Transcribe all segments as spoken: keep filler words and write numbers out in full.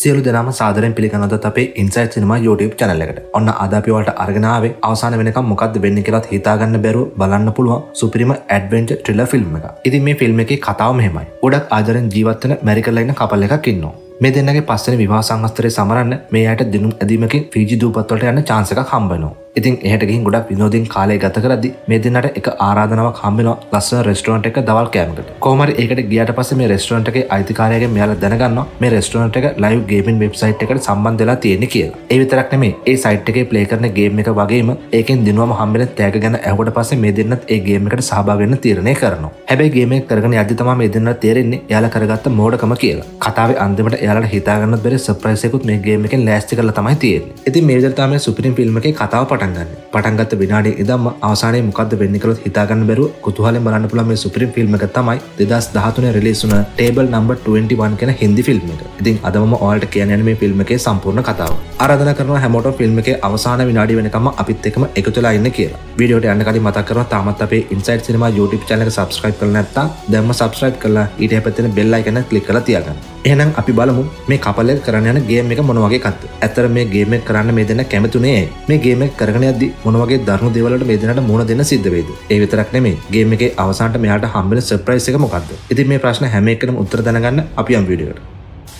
සියලු දෙනාම සාදරයෙන් පිළිගන්නවද අපේ ඉන්සයිට් සිනමා YouTube channel එකට. ඔන්න අද අපි ඔයාලට අරගෙන ආවේ අවසාන වෙනකම් මොකද්ද වෙන්නේ කියලාත් හිතා ගන්න බැරුව බලන්න පුළුවන් සුපිරිම ඇඩ්වෙන්චර් ත්‍රිලර් ෆිල්ම් එකක්. ඉතින් මේ ෆිල්ම් එකේ කතාව මෙහෙමයි. ගොඩක් ආදරෙන් ජීවත් වෙන මැරි කරලා ඉන්න කපල් එකක් ඉන්නවා. මේ දෙන්නගේ පස්වෙනි විවාහ සංවත්සරය සමරන්න මේ අයට දිනුම් ඇදීමකින් ෆීජි දූපත් වලට යන්න chance එකක් හම්බ වෙනවා. ඉතින් එහෙට ගිහින් ගොඩක් විනෝදින් කාලය ගත කරද්දි මේ දෙන්නට එක ආරාධනාවක් හම්බ වෙනවා ලස්සන රෙස්ටෝරන්ට් එකක දවල් කෑමකට. කොහොම හරි ඒකට ගියාට පස්සේ මේ රෙස්ටෝරන්ට් එකේ අයිතිකාරයාගෙන් මෙයාලා දැනගන්නවා මේ රෙස්ටෝරන්ට් එක ලයිව් ගේමින් වෙබ්සයිට් එකට සම්බන්ධ වෙලා තියෙන්නේ කියලා. ඒ විතරක් නෙමෙයි ඒ සයිට් එකේ ප්ලේ කරන ගේම් එක වගේම ඒකෙන් දිනුවම හම්බෙන තෑග ගැන අහුවට පස්සේ මේ දෙන්නත් ඒ ගේම් එකට සහභාගී වෙන්න තීරණය කරනවා. හැබැයි ගේම් එක කරගෙන යද්දි තමයි මේ දෙන්නට තේරෙන්නේ එයාලා කරගත්ත මෝඩකම කියලා. කතාවේ අන්තිමට එයාලට හිතා ගන්නත් බැරි සර්ප්‍රයිස් එකකුත් මේ ගේම් එකෙන් ලෑස්ති කරලා තමයි තියෙන්නේ. ඉතින් මේ විදිහට තමයි සුපිරිම ෆිල්ම් එකේ කතාව පටන් ගන්න. පටන් ගත්ත විනාඩිය ඉඳන්ම අවසානයේ මොකද්ද වෙන්නේ කියලා හිතා ගන්න බැරුව කුතුහලයෙන් බලන්න පුළුවන් මේ සුපිරිම ෆිල්ම් එක තමයි දෙදාස් දහතුනේ රිලීස් වුණ ටේබල් නම්බර් twenty-one කියන හින්දි ෆිල්ම් එක. ඉතින් අද මම ඔයාලට කියන්න යන්නේ මේ ෆිල්ම් එකේ සම්පූර්ණ කතාව. ආරාධනා කරනවා හැමෝටම ෆිල්ම් එකේ අවසාන විනාඩිය වෙනකම්ම අපිත් එක්කම එකතු වෙලා ඉන්න කියලා. වීඩියෝට යන්න කලින් මතක් කරනවා තාමත් අපේ ඉන්සයිට් සිනමා YouTube channel එක subscribe කරලා නැත්නම් දැන්ම subscribe කරලා ඊට එහා පැත්තේ bell icon එක click කරලා තියාගන්න. එහෙනම් අපි බලමු මේ කපල් එක කරන්න යන ගේම් එක මොන වගේ එකක්ද. ඇත්තට මේ ගේම් එක කරන්න මේ දෙන්න කැමතුනේ ඇයි? මේ ගේම් එක කරගෙන යද්දි මොන වගේ දරුණු දේවල් වලට මේ දෙන්නට මුහුණ දෙන්න සිද්ධ වෙයිද? ඒ විතරක් නෙමෙයි ගේම් එකේ අවසානට මෙයාට හම්බෙන සර්ප්‍රයිස් එක මොකක්ද? ඉතින් මේ ප්‍රශ්න හැම එකකටම උත්තර දැනගන්න අපි යම් වීඩියෝ එකට.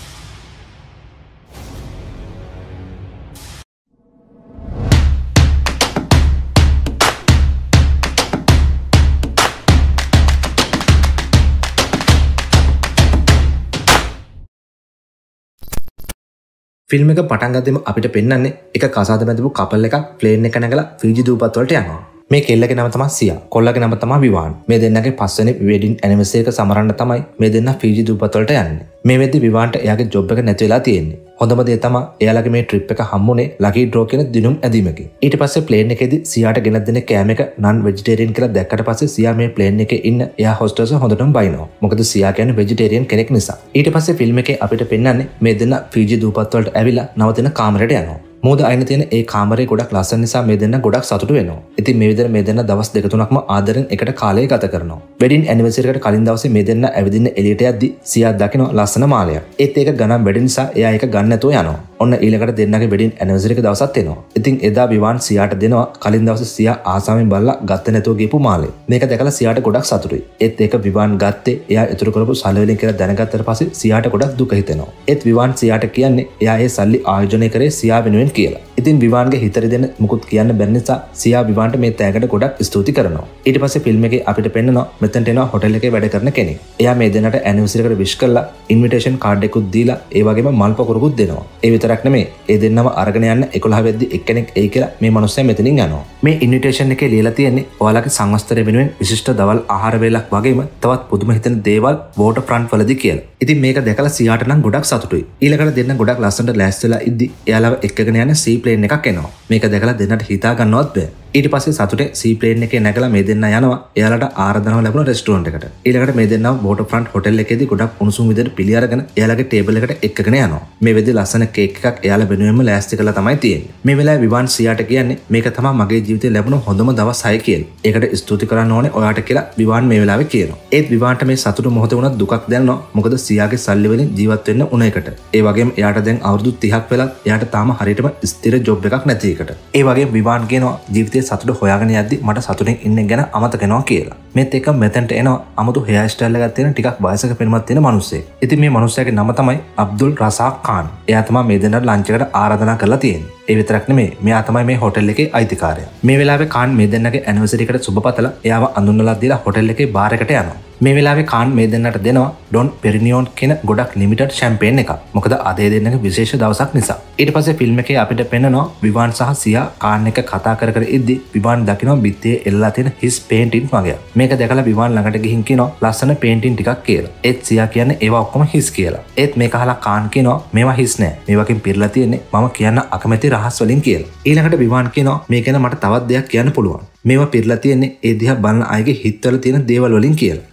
ෆිල්ම් එක පටන් ගද්දිම අපිට පෙන්වන්නේ එක කසාද බැඳපු කපල් එකක් ප්ලේන් එක නැගලා ෆීජි දූපත් වලට යනවා. මේ කෙල්ලගේ නම තමයි සියා. කොල්ලගේ නම තමයි විවාන්. මේ දෙන්නගේ පස්වෙනි වෙඩින් ඇනිවර්සරි එක සමරන්න තමයි මේ දෙන්න ෆීජි දූපත් වලට යන්නේ. මේ වෙද්දි විවාන්ට එයාගේ ජොබ් එක නැති වෙලා තියෙන්නේ. හොඳම දේ තමයි එයාලගේ මේ ට්‍රිප් එක හම්බුනේ ලකී ඩ්‍රෝ කියන දිනුම් ඇදීමකින්. ඊට පස්සේ ප්ලේන් එකේදී සියාට ගෙනත් දෙන කෑම එක නන් වෙජිටේරියන් කියලා දැක්කට පස්සේ සියා මේ ප්ලේන් එකේ ඉන්න එයා හොස්ටර්ස් හොඳටම බයිනවා. මොකද සියා කියන්නේ වෙජිටේරියන් කෙනෙක් නිසා. ඊට පස්සේ ෆිල්ම් එකේ අපිට පෙන්වන්නේ මේ දෙන්න ෆීජි දූපත් වලට ඇවිල්ලා නවතින කාමරයට යනවා. මෝද අයින තියෙන ඒ කාමරේ ගොඩක් ලස්සන නිසා මේ දෙන්න ගොඩක් සතුටු වෙනවා. ඉතින් මේ විදිහට මේ දෙන්න දවස් දෙක තුනක්ම ආදරෙන් එකට කාලය ගත කරනවා. වෙඩින් ඇනිවර්සරි එකට කලින් දවසේ මේ දෙන්න ඇවිදින්න එළියට යද්දි සියා දකිනවා ලස්සන මාලයක්. ඒත් ඒක ගණන් වැඩි නිසා එයා ඒක ගන්න නැතුව යනවා. ඔන්න ඊළඟට දෙන්නගේ වෙඩින් ඇනිවර්සරි එක දවසත් එනවා. ඉතින් එදා විවාන් සියාට දෙනවා කලින් දවසේ සියා ආසාවෙන් බලලා ගත්ත නැතුව ගිහපු මාලේ. මේක දැකලා සියාට ගොඩක් සතුටුයි. ඒත් ඒක විවාන් ගත්තේ එයා ඉතුරු කරපු සල්ලි වලින් කියලා දැනගත්තට පස්සේ සියාට ගොඩක් දුක හිතෙනවා. ඒත් විවාන් සියාට කියන්නේ එයා ඒ සල්ලි ආයෝජනය කරේ සියා වෙනුවෙන් කියලා. ඉතින් විවාන්ගේ හිතරි දෙන්න මුකුත් කියන්න බැරි නිසා සියා විවාන්ට මේ තෑගට ගොඩක් ස්තුති කරනවා. ඊට පස්සේ ෆිල්ම් එකේ අපිට පෙන්නනවා මෙතනට එනවා හොටෙල් එකේ වැඩ කරන කෙනෙක්. එයා මේ දෙන්නට ඇනිවර්සරි එකට විශ් කරලා ඉන්විටේෂන් කාඩ් එකකුත් දීලා ඒ වගේම මල් පොකුරකුත් දෙනවා. ඒ විතරක් නෙමෙයි ඒ දෙන්නම අරගෙන යන්න එකොළහ වෙද්දි එක්කෙනෙක් එයි කියලා මේ මනුස්සයා මෙතනින් යනවා. මේ ඉන්විටේෂන් එකේ ලියලා තියෙන්නේ ඔයාලගේ සංවස්තරය වෙනුවෙන් විශිෂ්ට දවල් ආහාර වේලක් වගේම තවත් පුදුම හිතෙන දේවල් වෝටර් ෆ්‍රන්ට් වලදී කියලා. ඉතින් මේක දැකලා සියාට නම් ගොඩක් සතුටුයි. ඊළඟට දෙන්න ගොඩක් ලස්සනට ලෑස්තිලා ඉද්දි එයාලව එක්කගෙන යන සී ප්ලේන් එකක් එනවා. මේක දැකලා දෙන්නට හිතා ගන්නවත් බෑ. ඊට පස්සේ සතුටේ සී ප්ලේන් එකේ නැගලා මේ දෙන්න යනවා එයාලට ආරාධනාව ලැබුණ රෙස්ටෝරන්ට් එකට. ඊළඟට මේ දෙන්නව වෝටර් ෆ්‍රන්ට් හොටෙල් එකේදී ගොඩක් උණුසුම් විදිහට පිළි අරගෙන එයාලගේ ටේබල් එකට එක්කගෙන යනවා. මේ වෙද්දි ලස්සන කේක් එකක් එයාලා වෙනුවෙන්ම ලෑස්ති කරලා තමයි තියෙන්නේ. මේ වෙලාවේ විවාන් සියාට කියන්නේ මේක තමයි මගේ ජීවිතේ ලැබුණ හොඳම දවස් හය කියලා. ඒකට ස්තුති කරන්න ඕනේ ඔයාට කියලා විවාන් මේ වෙලාවේ කියනවා. ඒත් විවාන්ට මේ සතුට මොහොතේ වුණත් දුකක් දැනෙනවා. මොකද සියාගේ සල්ලි වලින් ජීවත් වෙන්න උන එකට. ඒ වගේම එයාට දැන් අවුරුදු තිහක් වෙලත් එයාට තාම හරියටම ස්ථිර ජොබ් එකක් නැති එකට. ඒ වගේම විවාන් කියනවා ජීවිතේ සතුට හොයාගෙන යද්දි මට සතුටින් ඉන්න ගැන අමතක වෙනවා කියලා. මේත් එක මෙතනට එනවා අමුතු හෙයාර් ස්ටයිල් එකක් තියෙන ටිකක් වයසක පෙනුමක් තියෙන මිනිස්සෙක්. ඉතින් මේ මිනිස්සයාගේ නම තමයි අබ්දුල් රසාක් ખાන්. එයා තමයි මේ දෙන්නට ලන්ච් එකට ආරාධනා කරලා තියෙන්නේ. ඒ විතරක් නෙමෙයි මෙයා තමයි මේ හොටෙල් එකේ අයිතිකාරයා. මේ වෙලාවේ ખાන් මේ දෙන්නගේ ඇනිවර්සරි එකට සුබපතලා එයාව අඳුන්වලා දීලා හොටෙල් එකේ බාර් එකට යනවා. මේ වෙලාවේ ખાන් මේ දෙන්නට දෙනවා ඩොන් පෙරිනියෝන් කියන ගොඩක් ලිමිටඩ් ෂැම්පේන් එකක්. මොකද අද ඒ දෙන්නගේ විශේෂ දවසක් නිසා. ඊට පස්සේ ෆිල්ම් එකේ අපිට පෙන්නනවා විවාන් සහ සියා ખાන් එක කතා කර කර ඉද්දි විවාන් දකිනවා බිත්තියේ එල්ලලා තියෙන හිස් පේන්ටින් වගේ. මේක දැකලා විවාන් ළඟට ගිහින් කියනවා ලස්සන පේන්ටින් ටිකක් කියලා. ඒත් සියා කියන්නේ ඒවා ඔක්කොම හිස් කියලා. ඒත් මේක අහලා ખાන් කියනවා මේවා හිස් නෑ. මේවකින් පිරලා තියෙන්නේ මම කියන්න අකමැති රහස් වලින් කියලා. ඊළඟට විවාන් කියනවා මේ ගැන මට තවත් දෙයක් කියන්න පුළුවන්. මේවා පිරලා තියෙන්නේ ඒ දිහා බලන අයගේ හිතවල තියෙන දේවල් වලින් කියලා.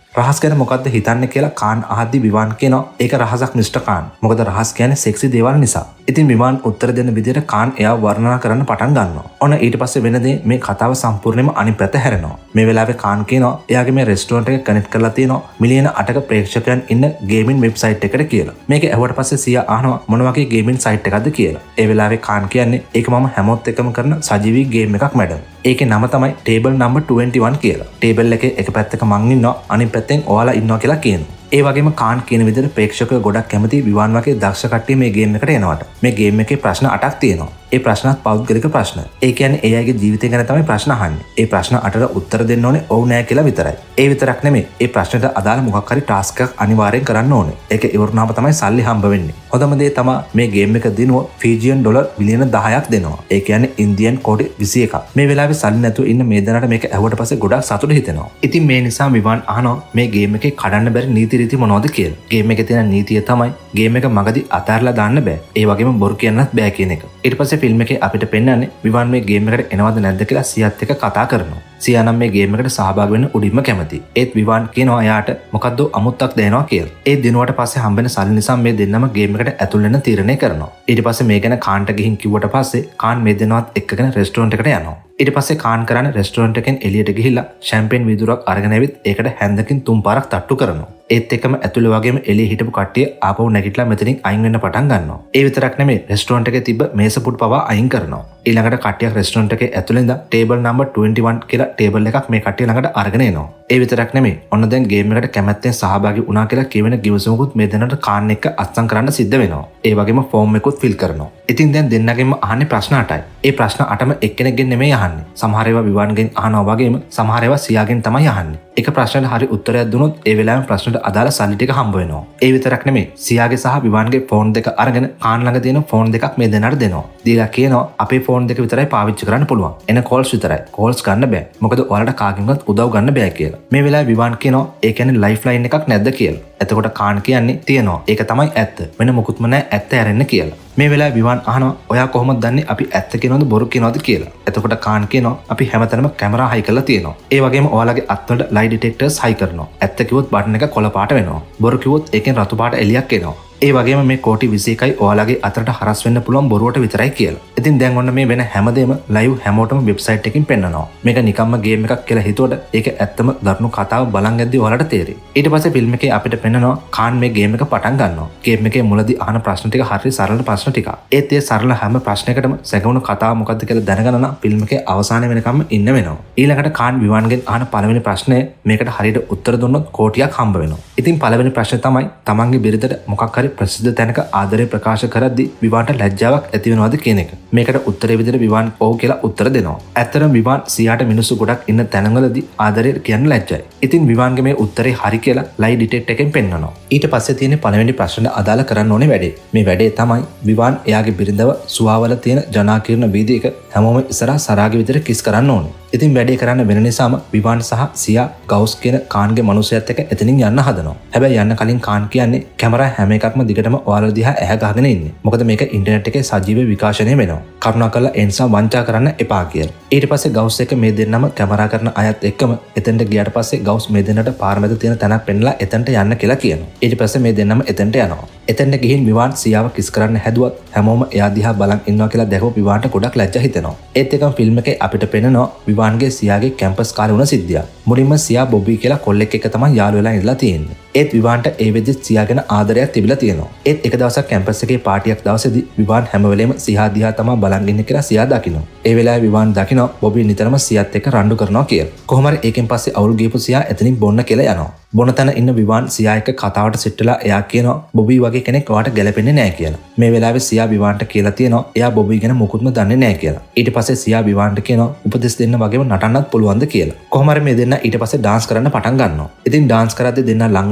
රහස් ගැන මොකද්ද හිතන්නේ කියලා කාන් අහද්දි විවාන් කියනවා ඒක රහසක් මිස්ටර් කාන්. මොකද රහස් කියන්නේ සෙක්සි දේවල් නිසා. ඉතින් විවාන් උත්තර දෙන්න විදිහට කාන් එයාව වර්ණනා කරන්න පටන් ගන්නවා. ඔන්න ඊට පස්සේ වෙන දේ මේ කතාව සම්පූර්ණයෙන්ම අනිත් පැත්ත හැරෙනවා. මේ වෙලාවේ කාන් කියනවා එයාගේ මේ රෙස්ටුරන්ට් එක කනෙක්ට් කරලා තියෙනවා මිලියන අටක ප්‍රේක්ෂකයන් ඉන්න ගේමින් වෙබ්සයිට් එකකට කියලා. මේක ඇහුවට පස්සේ සියා අහනවා මොන වගේ ගේමින් සයිට් එකක්ද කියලා. ඒ වෙලාවේ කාන් කියන්නේ ඒක මම හැමෝත් එක්කම කරන සජීවී ගේම් එකක් මැඩම්. ඒකේ නම තමයි ටේබල් නම්බර් ට්වෙන්ටි වන් කියලා. ටේබල් එකේ එක පැත්තක මං ඉන්නවා අනිත් පැත්තෙන් ඔයාලා ඉන්නවා කියලා කියනවා. ඒ වගේම කාන් කියන විදිහට ප්‍රේක්ෂකයෝ ගොඩක් කැමති විවාන් වගේ දක්ෂ කට්ටිය මේ ගේම් එකට එනවට. මේ ගේම් එකේ ප්‍රශ්න අටක් තියෙනවා. ඒ ප්‍රශ්නත් පෞද්ගලික ප්‍රශ්න. ඒ කියන්නේ ඒ අයගේ ජීවිතය ගැන තමයි ප්‍රශ්න අහන්නේ. ඒ ප්‍රශ්න අටට උත්තර දෙන්න ඕනේ ඔව් නෑ කියලා විතරයි. ඒ විතරක් නෙමෙයි. ඒ ප්‍රශ්නට අදාළ මොකක් හරි ටාස්ක් එකක් අනිවාර්යෙන් කරන්න ඕනේ. ඒක ඉවරනාම තමයි සල්ලි හම්බ වෙන්නේ. හොඳම දේ තමයි මේ ගේම් එක දිනුව ෆීජියන් ඩොලර් බිලියන දහයක් දෙනවා. ඒ කියන්නේ ඉන්දියන් කෝටි විසි එකක්. මේ වෙලාවේ සල්ලි නැතුව ඉන්න මේ දෙනාට මේක ඇහුවට පස්සේ ගොඩක් සතුට හිතෙනවා. ඉතින් මේ නිසා විවාන් අහනවා මේ ගේම් එකේ කඩන්න බැරි නීති රීති මොනවද කියලා. ගේම් එකේ තියෙන නීතිය තමයි ගේම් එක මගදී අතහැරලා දාන්න බෑ. ඒ වගේම බොරු කියන්නත් බෑ කියන එක. ඊට පස්සේ ෆිල්ම් එකේ අපිට පෙන්වන්නේ විවාන් මේ ගේම් එකට එනවද නැද්ද කියලා සියාත් එක්ක කතා කරනවා. සියා නම් මේ ගේම් එකට සහභාගී වෙන්න උඩින්ම කැමති. ඒත් විවාන් කියනවා එයාට මොකද්ද අමුත්තක් දෙනවා කියලා. ඒ දිනුවට පස්සේ හම්බෙන සල්ලි නිසා මේ දෙන්නම ගේම් එකට ඇතුල් වෙන්න තීරණය කරනවා. ඊට පස්සේ මේ ගැන කාන්ට ගිහින් කිව්වට පස්සේ කාන් මේ දෙන්නවත් එක්කගෙන රෙස්ටුරන්ට් එකට යනවා. ඊට පස්සේ කාන් කරන්නේ රෙස්ටුරන්ට් එකෙන් එළියට ගිහිල්ලා ෂැම්පේන් වීදුරක් අරගෙන ඇවිත් ඒකට හැන්දකින් තුන් පාරක් තට්ටු කරනවා. ඒත් එක්කම ඇතුළේ වගේම එළිය හිටපු කට්ටිය ආපහු නැගිටලා මෙතනින් අයින් වෙන්න පටන් ගන්නවා. ඒ විතරක් නෙමෙයි රෙස්ටුරන්ට් එකේ තිබ්බ මේස පුටු පවා අයින් කරනවා. ඊළඟට කට්ටියක් රෙස්ටුරන්ට් එකේ ඇතුළේ ඉඳන් ටේබල් නම්බර් ට්වෙන්ටි වන් කියලා ටේබල් එකක් මේ කට්ටිය ළඟට අරගෙන එනවා. ඒ විතරක් නෙමෙයි ඔන්න දැන් ගේම් එකට කැමැත්තෙන් සහභාගී වුණා කියලා කියවෙන ගිවිසුමකුත් මේ දෙන්නට කාන් එක්ක අත්සන් කරන්න සිද්ධ වෙනවා. ඒ වගේම ෆෝම් එකකුත් ෆිල් කරනවා. ඉතින් දැන් දෙන්නගෙන්ම අහන්නේ ප්‍රශ්න අටයි. ඒ ප්‍රශ්න අටම එක්කෙනෙක්ගෙන් නෙමෙයි අහන්නේ. සමහර ඒවා විවාන්ගෙන් අහනවා වගේම සමහර ඒවා සියාගෙන් තමයි අහන්නේ. එක ප්‍රශ්නකට හරි උත්තරයක් දුන්නොත් ඒ වෙලාවෙම ප්‍රශ්නට අදාළ සල්ලි ටික හම්බ වෙනවා. ඒ විතරක් නෙමෙයි සියාගේ සහ විවාන්ගේ ෆෝන් දෙක අරගෙන කාන් ළඟ තියෙන ෆෝන් දෙකක් මේ දෙනාට දෙනවා. දීලා කියනවා අපේ ෆෝන් දෙක විතරයි පාවිච්චි කරන්න පුළුවන්. එන කෝල්ස් විතරයි. කෝල්ස් ගන්න බෑ. මොකද ඔයාලට කාගෙන්වත් උදව් ගන්න බෑ කියලා. මේ වෙලාවේ විවාන් කියනවා ඒ කියන්නේ ලයිෆ් ලයින් එකක් නැද්ද කියලා. එතකොට කාන් කියන්නේ තියෙනවා. ඒක තමයි ඇත්ත. වෙන මොකුත්ම නැහැ ඇත්ත ඇරෙන්න කියලා. මේ වෙලාවේ විවාන් අහනවා ඔයා කොහොමද දන්නේ අපි ඇත්ත කියනවද බොරු කියනවද කියලා. එතකොට කාන් කියනවා අපි හැමතැනම කැමරා හයි කරලා තියෙනවා. ඒ වගේම ඔයාලගේ අත්වලට ලයි ඩිටෙක්ටර්ස් හයි කරනවා. ඇත්ත කිව්වොත් බටන් එක කොළ පාට වෙනවා. බොරු කිව්වොත් ඒකෙන් රතු පාට එළියක් එනවා. ඒ වගේම මේ කෝටි විසි එකයි ඔයාලගේ අතරට හරස් වෙන්න පුළුවන් බොරුවට විතරයි කියලා. ඉතින් දැන් ඔන්න මේ වෙන හැමදේම ලයිව් හැමෝටම වෙබ්සයිට් එකකින් පෙන්නනවා. මේක නිකම්ම ගේම් එකක් කියලා හිතුවට ඒක ඇත්තම දරුණු කතාව බලන් යද්දී ඔයාලට තේරෙයි. ඊට පස්සේ ෆිල්ම් එකේ අපිට පෙන්නනවා කාන් මේ ගේම් එක පටන් ගන්නවා. ගේම් එකේ මුලදී අහන ප්‍රශ්න ටික හරිය සරල ප්‍රශ්න ටික. ඒත් ඒ සරල හැම ප්‍රශ්නයකටම සැකවුණු කතාව මොකද්ද කියලා දැනගන්න නම් ෆිල්ම් එකේ අවසානය වෙනකම්ම ඉන්න වෙනවා. ඊළඟට කාන් විවාන්ගෙන් අහන පළවෙනි ප්‍රශ්නේ මේකට හරියට උත්තර දුන්නොත් කෝටියක් හම්බ වෙනවා. ඉතින් පළවෙනි ප්‍රශ්නේ තමයි තමන්ගේ බිරිඳට මොකක් හරි ප්‍රසිද්ධ තැනක ආදරේ ප්‍රකාශ කරද්දී විවාන්ට ලැජ්ජාවක් ඇති වෙනවද කියන එක. මේකට උත්තරේ විදිහට විවාන් ඔව් කියලා උත්තර දෙනවා. ඇත්තටම විවාන් සියාට මිනිස්සු ගොඩක් ඉන්න තැන්වලදී ආදරේ කියන්න ලැජ්ජයි. ඉතින් විවාන්ගේ මේ උත්තරේ හරි කියලා ලයි ඩිටෙක්ටර් එකෙන් පෙන්නනවා. ඊට පස්සේ තියෙන පළවෙනි ප්‍රශ්නට අදාළ කරන්න ඕනේ වැඩේ. මේ වැඩේ තමයි විවාන් එයාගේ බිරිඳව සුවාවල තියෙන ජනාකීර්ණ වීදියේක හැමෝම ඉස්සරහා සරාගේ විදිහට කිස් කරන්න ඕනේ. ඉතින් වැඩේ කරන්න වෙන නිසාම විවාන් සහ සියා ගවුස් කියන කාන්ගේ මනුස්සයත් එක්ක එතනින් යන්න හදනවා. හැබැයි යන්න කලින් කාන් කියන්නේ කැමරා හැම එකක්ම දිගටම ඔයාලා දිහා ඇහැ ගහගෙන ඉන්නේ. මොකද මේක ඉන්ටර්නෙට් එකේ සජීව විකාශනය වෙනවා. කරුණාකරලා ඒ නිසා වංචා කරන්න එපා කියලා. ඊට පස්සේ ගවුස් එක මේ දෙන්නම කැමරා කරන අයත් එක්කම එතනට ගියාට පස්සේ ගවුස් මේ දෙන්නට පාර මැද තියෙන තැනක් පෙන්නලා එතනට යන්න කියලා කියනවා. ඊට පස්සේ මේ දෙන්නම එතනට යනවා. එතනට ගිහින් විවාන් සියාව කිස් කරන්න හැදුවත් හැමෝම එයා දිහා බලන් ඉන්නවා කියලා දැකපු විවාන්ට ගොඩක් ලැජ්ජා හිතෙනවා. ඒත් එකම ෆිල්ම් එකේ අපිට පෙන්නනවා විවාන්ගේ සියාගේ කැම්පස් කාලේ වුණ සිද්ධියක්. මුලින්ම සියා බොබී කියලා කොල්ලෙක් එක්ක තමයි යාළු වෙලා ඉඳලා තියෙන්නේ. ඒත් විවාන්ට ඒ වෙද්දිත් සියාගෙන ආදරයක් තිබිලා තියෙනවා. ඒත් එක දවසක් කැම්පස් එකේ පාටියක් දවසේදී විවාන් හැම වෙලේම සියා දිහා තමයි බලන් ඉන්නේ කියලා සියා දකිනවා. ඒ වෙලාවේ විවාන් දකිනවා බොබී නිතරම සියාත් එක්ක රණ්ඩු කරනවා කියලා. කොහොම හරි ඒකෙන් පස්සේ අවුල් ගියපු සියා එතනින් බොන්න කියලා යනවා. බොන තැන ඉන්න විවාන් සියා එක්ක කතාවට සිට් වෙලා එයා කියනවා බොබී වගේ කෙනෙක් ඔයාට ගැලපෙන්නේ නැහැ කියලා. මේ වෙලාවේ සියා විවාන්ට කියලා තියෙනවා එයා බොබී ගැන මොකුත්ම දන්නේ නැහැ කියලා. ඊට පස්සේ සියා විවාන්ට කියනවා උපදෙස් දෙන්න වගේම නටන්නත් පුළුවන්ද කියලා. කොහොම හරි මේ දෙන්න ඊට පස්සේ ඩාන්ස් කරන්න පටන් ගන්නවා. ඉතින් ඩාන්ස් කරද්දී දෙන්න ලඟ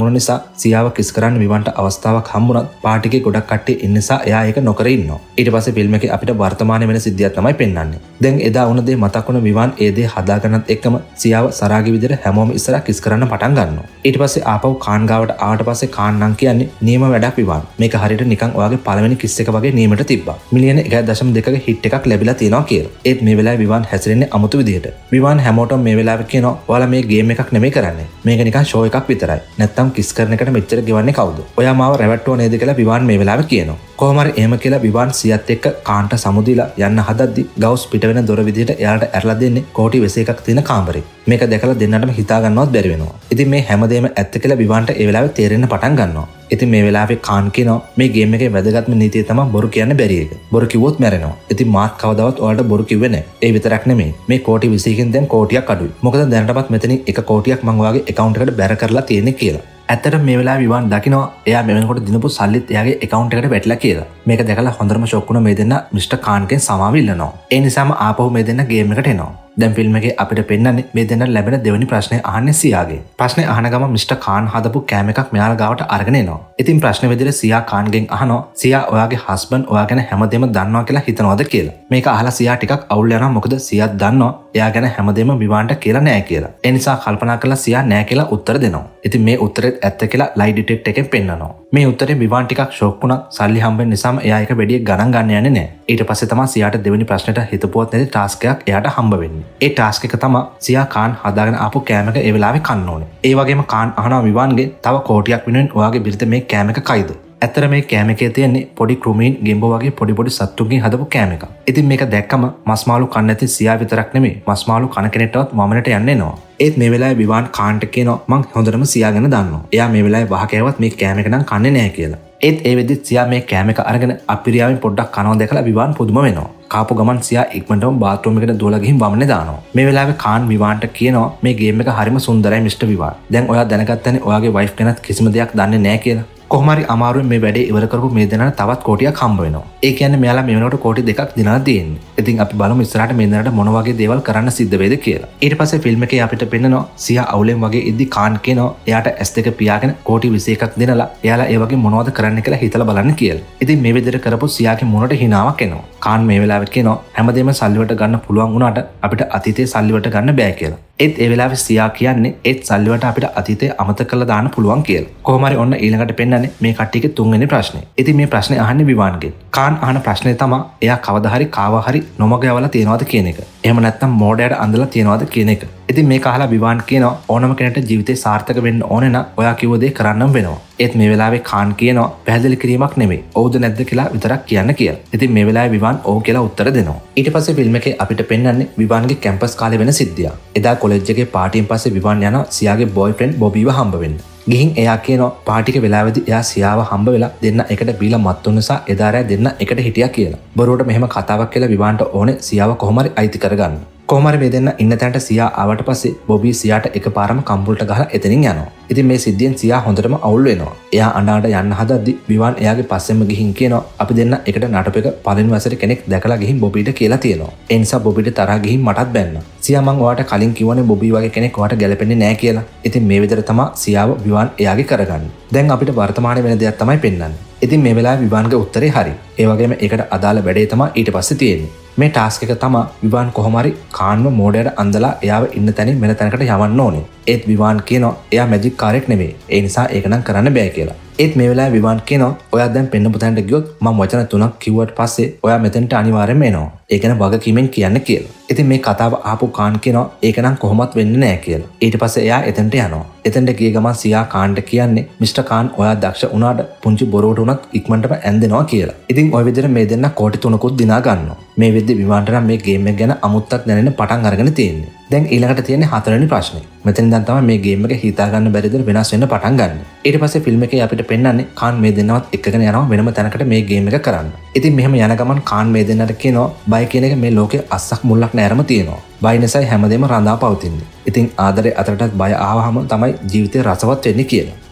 වුණ නිසා සියාව කිස් කරන්න විවන්ට අවස්ථාවක් හම්බුණත් පාටිකේ ගොඩක් කට්ටිය ඉන්න නිසා එයා ඒක නොකර ඉන්නවා. ඊට පස්සේ ෆිල්ම් එකේ අපිට වර්තමානයේ වෙන සිද්ධියක් තමයි පෙන්වන්නේ. දැන් එදා වුණ දේ මතක් වුණ විවන් ඒ දේ හදාගන්නත් එක්කම සියාව සරාගේ විදිහට හැමෝම ඉස්සරහ කිස් කරන්න පටන් ගන්නවා. ඊට පස්සේ ආපහු කාන් ගාවට ආවට පස්සේ කාන් නම් කියන්නේ නියම වැඩක් විවන්. මේක හරියට නිකන් ඔයාගේ පළවෙනි කිස් එක වගේ නියමට තිබ්බා. මිලියන එක දශම දෙකක හිට් එකක් ලැබිලා තියෙනවා කියලා. ඒත් මේ වෙලාවේ විවන් හැසිරෙන්නේ අමුතු විදිහට. විවන් හැමෝටම මේ වෙලාවේ කියනවා ඔයාලා මේ ගේම් එකක් නෙමෙයි කරන්නේ. මේක නිකන් ෂෝ එකක් විතරයි. නැත්තම් කිස් කරන එකට මෙච්චර ගෙවන්නේ කවුද? ඔයා මාව රැවට්ටුව නේද කියලා විවන් මේ වෙලාවේ කියනවා. කොහොම හරි එහෙම කියලා විවන් සියත් එක්ක කාන්ට සමුදීලා යන්න හදද්දි ගවුස් පිට වෙන දොර විදිහට එයාලට ඇරලා දෙන්නේ කෝටි විසි එකක් තියෙන කාමරේ. මේක දැකලා දෙන්නටම හිතා ගන්නවත් බැරි වෙනවා. ඉතින් මේ හැමදේම ඇත්ත කියලා විවන්ට ඒ වෙලාවේ තේරෙන්න පටන් ගන්නවා. ඉතින් මේ වෙලාවේ කාන් කියනවා මේ ගේම් එකේ වැදගත්ම නීතිය තමයි බොරු කියන්න බැරි එක. බොරු කිව්වොත් මැරෙනවා. ඉතින් මාත් කවදාවත් ඔයාලට බොරු කිව්වේ නැහැ. ඒ විතරක් නෙමෙයි. මේ කෝටි විසි එකෙන් දැන් කෝටියක් අඩුයි. මොකද දැනටමත් මෙතනින් එක කෝටියක් මම ඔයාගේ account එකට බැර කරලා තියෙන්නේ කියලා. ඇත්තට මේ වෙලාවේ විවන් දකිනවා එයා මෙවෙනකොට දිනපු සල්ලිත් එයාගේ account එකට වැටිලා කියලා. මේක දැකලා හොඳටම ෂොක් වුණ මේ දෙන්න මිස්ටර් කාන්ගෙන් සමාව ඉල්ලනවා. ඒ නිසාම ආපහු මේ දෙන්න ගේම් එකට එනවා. දැන් ෆිල්ම් එකේ අපිට පෙන්වන්නේ මේ දෙන්න ලැබෙන දෙවෙනි ප්‍රශ්නේ අහන්නේ සියාගෙන්. ප්‍රශ්නේ අහන ගම මිස්ටර් කාන් හදපු කෑම එකක් මෙයාලා ගාවට අරගෙන එනවා. ඉතින් ප්‍රශ්නේ විදිහට සියා කාන්ගෙන් අහනවා සියා ඔයාගේ හස්බන්ඩ් ඔයා ගැන හැමදේම දන්නවා කියලා හිතනවද කියලා. මේක අහලා සියා ටිකක් අවුල් යනවා මොකද සියාත් දන්නවා එයා ගැන හැමදේම විවාන්ට කියලා නෑ කියලා. ඒ නිසා කල්පනා කරලා සියා නෑ කියලා උත්තර දෙනවා. ඉතින් මේ උත්තරෙත් ඇත්ත කියලා ලයි ඩිටෙක්ට් එකෙන් පෙන්නනවා. මේ උත්තරේ විවාන් ටිකක් ෂොක් වුණා. සල්ලි හම්බෙන්න නිසාම එයා එක වැඩි ගණන් ගන්න යන්නේ නෑ. ඊට පස්සේ තමයි සියාට දෙවෙනි ප්‍රශ්නෙට හිතපුවත් නැති ටාස්ක් එකක් එයාට හම්බ වෙන්නේ. ඒ ටාස්ක් එක තමයි සියා කාන් හදාගෙන ආපු කෑම එක ඒ වෙලාවේ කන්න ඕනේ. ඒ වගේම කාන් අහනවා විවාන්ගේ තව කෝටියක් වෙනුවෙන් ඔයාගේ බිරිඳ මේ කෑම එක කයිද? ඇත්තට මේ කෑම එකේ තියෙන්නේ පොඩි ක්‍රුමීන් ගෙම්බෝ වගේ පොඩි පොඩි සත්තුන්ගෙන් හදපු කෑම එකක්. ඉතින් මේක දැක්කම මස් මාළු කන්න නැති සියා විතරක් නෙමෙයි මස් මාළු කන කෙනෙක්ටවත් වමනට යන්න එනවා. ඒත් මේ වෙලාවේ විවාන් කාන්ට කියනවා මං හොඳටම සියා ගැන දන්නවා. එයා මේ වෙලාවේ වහ කෑවත් මේ කෑම එක නම් කන්නේ නැහැ කියලා. ඒත් ඒ වෙද්දිත් සියා මේ කෑම එක අරගෙන අපිරියාවෙන් පොඩ්ඩක් කනවා දැකලා විවාන් පුදුම වෙනවා. කාපු ගමන් සියා ඉක්මනටම බාත්රූම් එකට දුවලා ගිහින් වමනේ දානවා. මේ වෙලාවේ කාන් විවාන්ට කියනවා මේ ගේම් එක හරිම සුන්දරයි මිස්ටර් විවාන්. දැන් ඔයා දැනගත්තනේ ඔයාගේ වයිෆ් ගැනත් කිසිම දෙයක් දන්නේ නැහැ කියලා. කොහොම හරි අමාරුවෙන් මේ වැඩේ ඉවර කරපු මේ දෙනාට තවත් කෝටියක් හම්බ වෙනවා. ඒ කියන්නේ මෙයාලා මේ වෙනකොට කෝටි දෙකක් දිනලා තියෙන්නේ. ඉතින් අපි බලමු ඉස්සරහට මේ දෙනාට මොන වගේ දේවල් කරන්න සිද්ධ වෙයිද කියලා. ඊට පස්සේ ෆිල්ම් එකේ අපිට පෙන්නනවා සියා අවුලෙන් වගේ ඉද්දි කාන් කියනවා එයාට ඇස් දෙක පියාගෙන කෝටි විසි එකක් දෙනලා එයාලා ඒ වගේ මොනවද කරන්න කියලා හිතලා බලන්න කියලා. ඉතින් මේ විදිහට කරපු සියාගේ මොනට හිනාවක් එනවා. කාන් මේ වෙලාවේ කියනවා හැමදේම සල්ලිවට ගන්න පුළුවන් වුණාට අපිට අතීතයේ සල්ලිවට ගන්න බෑ කියලා. ඒත් ඒ වෙලාවේ සියා කියන්නේ ඒත් සල්ලිවට අපිට අතීතයේ අමතක කරලා දාන්න පුළුවන් කියලා. කොහොම හරි ඔන්න ඊළඟට පෙන්නන්නේ මේ කට්ටියගේ තුන්වෙනි ප්‍රශ්නේ. ඉතින් මේ ප්‍රශ්නේ අහන්නේ විවාන්ගෙන්. කාන් අහන ප්‍රශ්නේ තමයි එයා කවදා හරි කාව හරි නොමග යවලා තියනවද කියන එක. එහෙම නැත්නම් මෝඩයට අඳලා තියනවද කියන එක. ඉතින් මේක අහලා විවාන් කියනවා ඕනම කෙනෙක්ට ජීවිතේ සාර්ථක වෙන්න ඕනේ නම් ඔයා කිව්ව දේ කරන්නම වෙනවා. ඒත් මේ වෙලාවේ කාන් කියනවා පැහැදිලි කිරීමක් නෙමෙයි. ඔව්ද නැද්ද කියලා විතරක් කියන්න කියලා. ඉතින් මේ වෙලාවේ විවාන් ඔව් කියලා උත්තර දෙනවා. ඊට පස්සේ ෆිල්ම් එකේ අපිට පෙන්වන්නේ විවාන්ගේ කැම්පස් කාලේ වෙන සිද්ධියක්. එදා කොලෙජ් එකේ පාටියෙන් පස්සේ විවාන් යනවා සියාගේ බොයිෆ්‍රෙන්ඩ් බොබීව හම්බ වෙන්න. ගිහින් එයා කියනවා පාටික වෙලාවේදී එයා සියාව හම්බ වෙලා දෙන්න එකට බීලා මත් වුන නිසා එදා රෑ දෙන්න එකට හිටියා කියලා. බොරුවට මෙහෙම කතාවක් කියලා විවාන්ට ඕනේ සියාව කොහොම හරි අයිති කරගන්න. කොහොම හරි මේ දෙන්න ඉන්න තැනට සියා ආවට පස්සේ බොබී සියාට එකපාරම කම්බුල්ට ගහලා එතනින් යනවා. ඉතින් මේ සිද්ධියෙන් සියා හොඳටම අවුල් වෙනවා. එයා අඬ අඬ යන්න හදද්දි විවාන් එයාගේ පස්සෙන්ම ගිහින් කියනවා අපි දෙන්න එකට නටපෙක පළවෙනි වසරේ කෙනෙක් දැකලා ගිහින් බොබීට කියලා තියෙනවා. ඒ නිසා බොබීට තරහ ගිහින් මටත් බැන්නා. සියා මං ඔයාට කලින් කිව්වනේ බොබී වගේ කෙනෙක් ඔයාට ගැලපෙන්නේ නැහැ කියලා. ඉතින් මේ විදිහට තමයි සියාව විවාන් එයාගේ කරගන්නේ. දැන් අපිට වර්තමානයේ වෙන දෙයක් තමයි පෙන්වන්නේ. ඉතින් මේ වෙලාවේ විවාන්ගේ උත්තරේ හරි. ඒ වගේම ඒකට අදාළ වැඩේ තමයි ඊට පස්සේ තියෙන්නේ. මේ ටාස්ක් එක තමයි විවාන් කොහොම හරි කාන්ව මෝඩයට අන්දලා එයාව ඉන්න තැනින් වෙන තැනකට යවන්න ඕනේ. ඒත් විවාන් කියනවා එයා මැජික් කාරෙක් නෙමෙයි. ඒ නිසා ඒක නම් කරන්න බෑ කියලා. ඒත් මේ වෙලාවේ විවාන් කියනවා ඔයා දැන් පෙන්නපු තැනට ගියොත් මම වචන තුනක් කිව්වට පස්සේ ඔයා මෙතනට අනිවාර්යෙන්ම එනවා. ඒක ගැන වගකීමෙන් කියන්න කියලා. ඉතින් මේ කතාව ආපු කාන් කියනවා ඒක නම් කොහොමත් වෙන්නේ නැහැ කියලා. ඊට පස්සේ එයා එතනට යනවා. එතනට ගිය ගමන් සියා කාන්ට කියන්නේ මිස්ටර් කාන් ඔයා දක්ෂ වුණාට පුංචි බොරුවට උනත් ඉක්මනටම ඇන්දෙනවා කියලා. ඉතින් ওই විදිහට මේ දෙන්න කෝටි තුනකුත් දිනා ගන්නවා. මේ වෙද්දි විවාන්ට නම් මේ ගේම් එක ගැන අමුත්තක් දැනෙන්න පටන් අරගෙන තියෙන්නේ. දැන් ඊළඟට තියෙන්නේ හතරවෙනි ප්‍රශ්නේ. මෙතෙන් දැන් තමයි මේ ගේම් එක හිතා ගන්න බැරි විදිහට වෙනස් වෙන්න පටන් ගන්න. ඊට පස්සේ ෆිල්ම් එකේ අපිට පෙන්වන්නේ කාන් මේ දෙන්නවත් එක්කගෙන යනවා වෙනම තැනකට මේ ගේම් එක කරන්න. ඉතින් මෙහෙම යන ගමන් කාන් මේ දෙන්නට කියනවා බය කියන එක මේ ලෝකේ අස්සක් මුල්ලක් නැරම තියෙනවා. බය නිසායි හැමදේම රඳා පවතින්නේ. ඉතින් ආදරේ අතරටත් බය ආවහම තමයි ජීවිතේ රසවත් වෙන්නේ කියලා.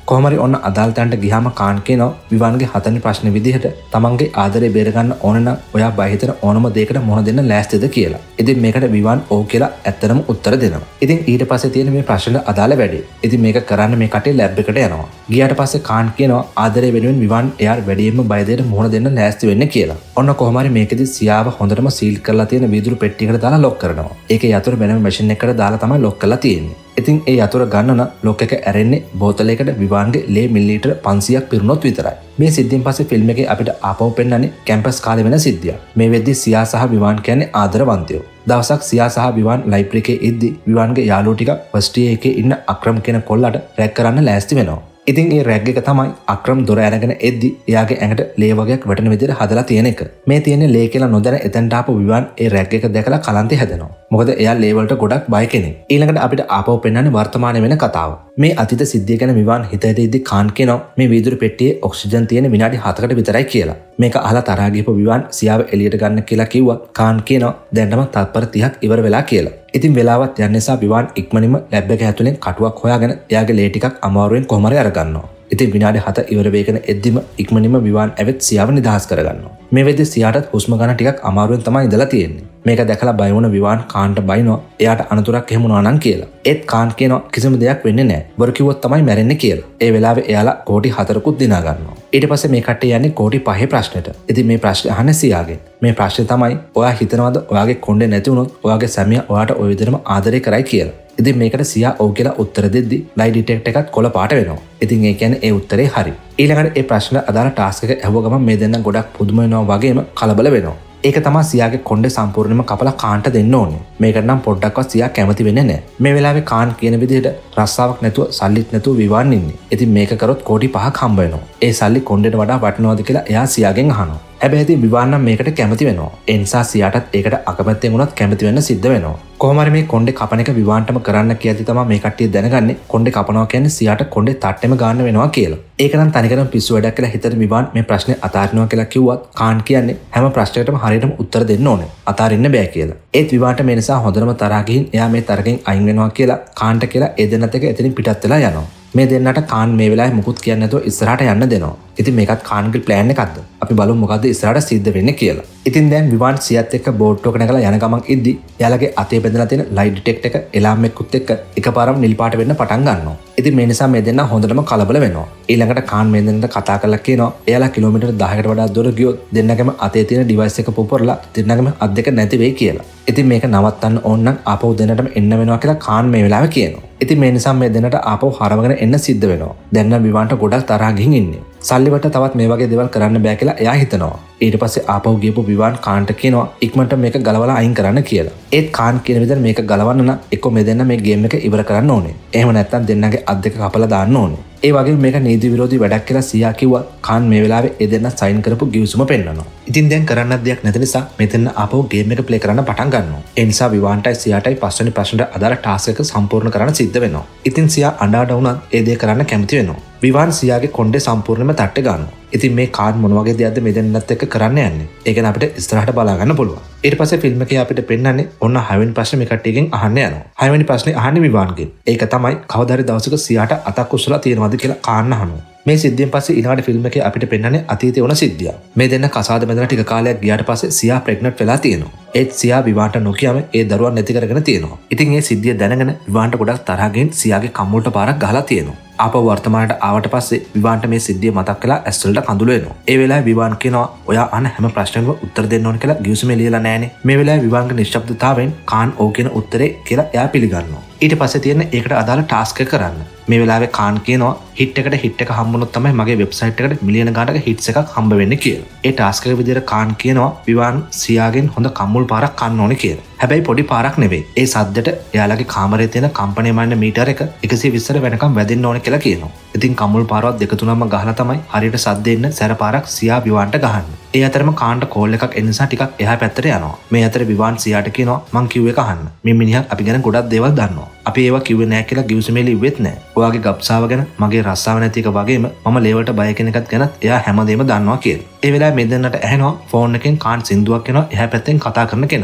කොහොම හරි ඔන්න අදාළ තැනට ගියාම කාන් කියනවා විවාන්ගේ හතරවෙනි ප්‍රශ්නේ විදිහට තමන්ගේ ආදරේ බේර ගන්න ඕන නම් ඔයා බය හිතන ඕනම දෙයකට මොන දෙන්න ලෑස්තිද කියලා. ඉතින් මේකට විවාන් ඔව් කියලා ඇත්තටම උත්තර දෙනවා. ඉතින් ඊට පස්සේ තියෙන මේ ප්‍රශ්නෙට අදාළ වැඩේ. ඉතින් මේක කරන්න මේ කටේ ලැබ් එකට යනවා. ගියාට පස්සේ කාන් කියනවා ආදරේ වෙනුවෙන් විවාන් එයාට වැඩියෙන්ම බය දෙයට මොන දෙන්න ලෑස්ති වෙන්න කියලා. ඔන්න කොහොම හරි මේකෙදි සියාව හොඳටම සීල් කරලා තියෙන වීදුරු පෙට්ටියකට දාලා ලොක් කරනවා. ඒකේ යතුරු බැනීම මැෂින් එකකට දාලා තමයි ලොක් කරලා තියෙන්නේ. ඉතින් ඒ යතුර ගන්නන ලොක් එක ඇරෙන්නේ බෝතලයකට විවාන්ගේ ලේ මිලිලීටර් පන්සියයක් පිරුණොත් විතරයි. මේ සිද්ධියෙන් පස්සේ ෆිල්ම් එකේ අපිට ආපහු පෙන්වන්නේ කැම්පස් කාලේ වෙන සිද්ධියක්. මේ වෙද්දී සියා සහ විවාන් කියන්නේ ආදරවන්තයෝ. දවසක් සියා සහ විවාන් ලයිබ්‍රරි එකේ ඉද්දි විවාන්ගේ යාළුවෝ ටික ෆස්ට් ඉයර් එකේ ඉන්න අක්‍රම් කියන කොල්ලට රැක් කරන්න ලෑස්ති වෙනවා. ඉතින් ඒ රැග් එක තමයි අක්‍රම් දොර ඇරගෙන එද්දි එයාගේ ඇඟට ලේ වගේක් වැටෙන විදිහට හදලා තියෙන එක. මේ තියෙන්නේ ලේ කියලා නොදැන එතනට ආපු විවාන් ඒ රැග් එක දැකලා කලන්තේ හැදෙනවා. මොකද එයා ලේ වලට ගොඩක් බය කෙනෙක්. ඊළඟට අපිට ආපහු පෙන්වන්නේ වර්තමානයේ වෙන කතාව. මේ අතීත සිද්ධිය ගැන විවාන් හිතට ඉද්දි කාන් කියනවා මේ වීදුරු පෙට්ටියේ ඔක්සිජන් තියෙන විනාඩි හතකට විතරයි කියලා. මේක අහලා තරහා ගිහපු විවාන් සියාව එළියට ගන්න කියලා කිව්වා. කාන් කියනවා දැන්ටම තත්පර තිහක් ඉවර වෙලා කියලා. ඉතින් වෙලාවත් යන නිසා විවාන් ඉක්මනින්ම ලැබ් එක ඇතුලෙන් කටුවක් හොයාගෙන එයාගේ ලේ ටිකක් අමාරුවෙන් කොහොම හරි අරගන්නවා. ඉතින් විනාඩි හත ඉවර වෙගෙන එද්දිම ඉක්මනින්ම විවාන් ඇවිත් සියාව නිදහස් කරගන්නවා. මේ වෙද්දී සියාටත් හුස්ම ගන්න ටිකක් අමාරුවෙන් තමයි ඉඳලා තියෙන්නේ. මේක දැකලා බය වුණ විවාන් කාන්ට බයිනවා එයාට අනතුරක් එහෙම වුණා නම් කියලා. ඒත් කාන් කියනවා කිසිම දෙයක් වෙන්නේ නැහැ. බොරු කිව්වොත් තමයි මැරෙන්නේ කියලා. ඒ වෙලාවේ එයාලා කෝටි හතරකුත් දිනා ගන්නවා. ඊට පස්සේ මේ කට්ටිය යන්නේ කෝටි පහේ ප්‍රශ්නෙට. ඉතින් මේ ප්‍රශ්නේ අහන්නේ සියාගෙන්. මේ ප්‍රශ්නේ තමයි ඔයා හිතනවාද ඔයාගේ කොණ්ඩේ නැති වුණොත් ඔයාගේ සැමියා ඔයාට ওই විදිහටම ආදරය කරයි කියලා. ඉතින් මේකට සියා ඔව් කියලා උත්තර දෙද්දි ලයි ඩිටෙක්ටර් එකත් කොළ පාට වෙනවා. ඉතින් ඒ කියන්නේ ඒ උත්තරේ හරි. ඊළඟට ඒ ප්‍රශ්න අදාළ ටාස්ක් එක ඇහුව ගමන් මේ දෙන්න ගොඩක් පුදුම වෙනවා වගේම කලබල වෙනවා. ඒක තමයි සියාගේ කොණ්ඩේ සම්පූර්ණයෙන්ම කපලා කාන්ට දෙන්න ඕනේ. මේකට නම් පොඩ්ඩක්වත් සියා කැමති වෙන්නේ නැහැ. මේ වෙලාවේ කාන් කියන විදිහට රස්සාවක් නැතුව සල්ලිත් නැතුව විවාන් ඉන්නේ. ඉතින් මේක කරොත් කෝටි පහක් හම්බ වෙනවා. ඒ සල්ලි කොණ්ඩේට වඩා වටිනවද කියලා එයා සියාගෙන් අහනවා. හැබැයි ඉතින් විවාන් නම් මේකට කැමති වෙනවා. ඒ නිසා සියාටත් ඒකට අකමැත්තෙන් වුණත් කැමති වෙන්න සිද්ධ වෙනවා. කොහොම හරි මේ කොණ්ඩේ කපන එක විවාන්ටම කරන්න කියද්දි තමයි මේ කට්ටිය දැනගන්නේ කොණ්ඩේ කපනවා කියන්නේ සියාට කොණ්ඩේ තට්ටෙම ගන්න වෙනවා කියලා. ඒක නම් තනිකරම පිස්සු වැඩක් කියලා හිතන විවාන් මේ ප්‍රශ්නේ අතාරිනවා කියලා කිව්වත් කාන් කියන්නේ හැම ප්‍රශ්නයකටම හරියටම උත්තර දෙන්න ඕනේ. අතාරින්න බෑ කියලා. ඒත් විවාන්ට මේ නිසා හොඳටම තරහා ගිහින් එයා මේ තරගෙන් අයින් වෙනවා කියලා කාන්ට කියලා ඒ දෙන්නත් එක එතනින් පිටත් වෙලා යනවා. මේ දෙන්නට කාන් මේ වෙලාවේ මුකුත් කියන්නේ නැතුව ඉස්සරහට යන්න දෙනවා. ඉතින් මේකත් කාන්ගේ ප්ලෑන් එකක්ද? අපි බලමු මොකද්ද ඉස්සරහට සිද්ධ වෙන්නේ කියලා. ඉතින් දැන් විවාන් සියත් එක්ක බෝට්ටුවක නැගලා යන ගමන් ඉද්දි එයාලගේ අතේ බැඳලා තියෙන ලයි ඩිටෙක්ටර් එක එලාම් එක්කුත් එක්ක එකපාරම නිල් පාට වෙන්න පටන් ගන්නවා. ඉතින් මේ නිසා මේ දෙන්න හොඳටම කලබල වෙනවා. ඊළඟට කාන් මේ දෙන්නට කතා කරලා කියනවා එයාලා කිලෝමීටර් දහයකට වඩා දුර ගියොත් දෙන්නගම අතේ තියෙන ඩිවයිස් එක පුපුරලා දෙන්නගම අත් දෙක නැති වෙයි කියලා. ඉතින් මේක නවත්තන්න ඕන නම් ආපහු දෙන්නටම එන්න වෙනවා කියලා කාන් මේ වෙලාවේ කියනවා. ඉතින් මේ නිසා මේ දෙන්නට ආපහු හරවගෙන එන්න සිද්ධ වෙනවා. දැන් නම් විවාන්ට ගොඩක් තරහා ගිහින් ඉන්නේ. සල්ලිවට තවත් මේ වගේ දේවල් කරන්න බෑ කියලා එයා හිතනවා. ඊට පස්සේ ආපහු ගියපු විවාන් කාන්ට කියනවා ඉක්මනට මේක ගලවලා අයින් කරන්න කියලා. ඒත් කාන් කියන විදිහට මේක ගලවන්න නම් එක්ක මේ දෙන්න මේ ගේම් එක ඉවර කරන්න ඕනේ. එහෙම නැත්නම් දෙන්නගේ අත් දෙක කපලා දාන්න ඕනේ. ඒ වගේම මේක නීති විරෝධී වැඩක් කියලා සියා කිව්වා. කාන් මේ වෙලාවේ ඒ දෙන්න සයින් කරපු ගිවිසුම පෙන්නනවා. ඉතින් දැන් කරන්නත් දෙයක් නැති නිසා මෙතන ආපහු ගේම් එක ප්ලේ කරන්න පටන් ගන්නවා. ඒ නිසා විවාන්ටයි සියාටයි පස්වෙනි ප්‍රශ්නට අදාළ ටාස්ක් එක සම්පූර්ණ කරන්න සිද්ධ වෙනවා. ඉතින් සියා අඬාඩ වුණත් ඒ දේ කරන්න කැමති වෙනවා. විවාන් සියාගේ කොණ්ඩේ සම්පූර්ණයෙන්ම තට්ටේ ගන්නවා. ඉතින් මේ කාන් මොන වගේ දෙයක්ද මේ දෙන්නත් එක්ක කරන්න යන්නේ. ඒක ගැන අපිට ඉස්සරහට බලා ගන්න පුළුවන්. ඊට පස්සේ ෆිල්ම් එකේ අපිට පෙන්නන්නේ ඔන්න හයවෙනි ප්‍රශ්නේ මේ කට්ටියගෙන් අහන්න යනවා. හයවෙනි ප්‍රශ්නේ අහන්නේ විවාන්ගෙන්. ඒක තමයි කවදාරි දවසක සියාට අතක් උස්සලා තියෙනවද කියලා කාන්න අහනවා. මේ සිද්ධියෙන් පස්සේ ඊළඟට ෆිල්ම් එකේ අපිට පෙන්නන්නේ අතීතයේ වුණ සිද්ධියක්. මේ දෙන්න කසාද බැඳලා ටික කාලයක් ගියාට පස්සේ සියා ප්‍රෙග්නන්ට් වෙලා තියෙනවා. ඒත් සියා විවාන්ට නොකියම ඒ දරුවන් නැති කරගෙන තියෙනවා. ඉතින් මේ සිද්ධිය දැනගෙන විවාන්ට ගොඩක් තරහ ගෙන් සියාගේ කම්මුලට පාරක් ගහලා තියෙනවා. ආපහු වර්තමානයට ආවට පස්සේ විවාන්ට මේ සිද්ධිය මතක් වෙලා ඇස් වලට කඳුළු එනවා. ඒ වෙලාවේ විවාන් කියනවා ඔයා අහන හැම ප්‍රශ්නෙකම උත්තර දෙන්න ඕන කියලා ගිවිසුමේ ලියලා නැහනේ. මේ වෙලාවේ විවාන්ගේ නිශ්ශබ්දතාවයෙන් කාන් ඕ කියන උත්තරේ කියලා එයා පිළිගන්නවා. ඊට පස්සේ තියෙන ඒකට අදාළ ටාස්ක් එක කරන්න. මේ වෙලාවේ කාන් කියනවා හිට් එකට හිට් එක හම්බුනොත් තමයි මගේ වෙබ්සයිට් එකට මිලියන ගාණක හිට්ස් එකක් හම්බ වෙන්නේ කියලා. ඒ ටාස්ක් එක විදිහට කාන් කියනවා විවාන් සියාගෙන් හොඳ කම්මුල් පාරක් කන්න ඕනේ කියලා. හැබැයි පොඩි පාරක් නෙවෙයි. ඒ සද්දට එයාලගේ කාමරේ තියෙන කම්පණය මාන මීටර එක එකසිය විස්සට වෙනකම් වැදෙන්න ඕනේ කියලා කියනවා. ඉතින් කම්මුල් පාරවත් දෙක තුනක්ම ගහලා තමයි හරියට සද්ද එන්න සැර පාරක් සියා විවාන්ට ගහන්නේ. ඒ අතරම කාන්ට කෝල් එකක් එන නිසා ටිකක් එහා පැත්තට යනවා. මේ අතරේ විවාන් සියාට කියනවා මං කිව්ව එක අහන්න. මේ මිනිහා අපි ගැන ගොඩක් දේවල් දන්නවා. අපි ඒවා කිව්වේ නෑ කියලා ගිවිසුමේ ලිව්වෙත් නෑ. ඔයාගේ ගබ්සාව ගැන මගේ රස්සාව නැති එක වගේම මම ලේවලට බය කෙන එකත් ගැනත් එයා හැමදේම දන්නවා කියලා. ඒ වෙලාවේ මේ දෙන්නට ඇහෙනවා ෆෝන් එකෙන් කාන් සින්දුවක් එනවා එහා පැත්තෙන් කතා කරන කෙනාට.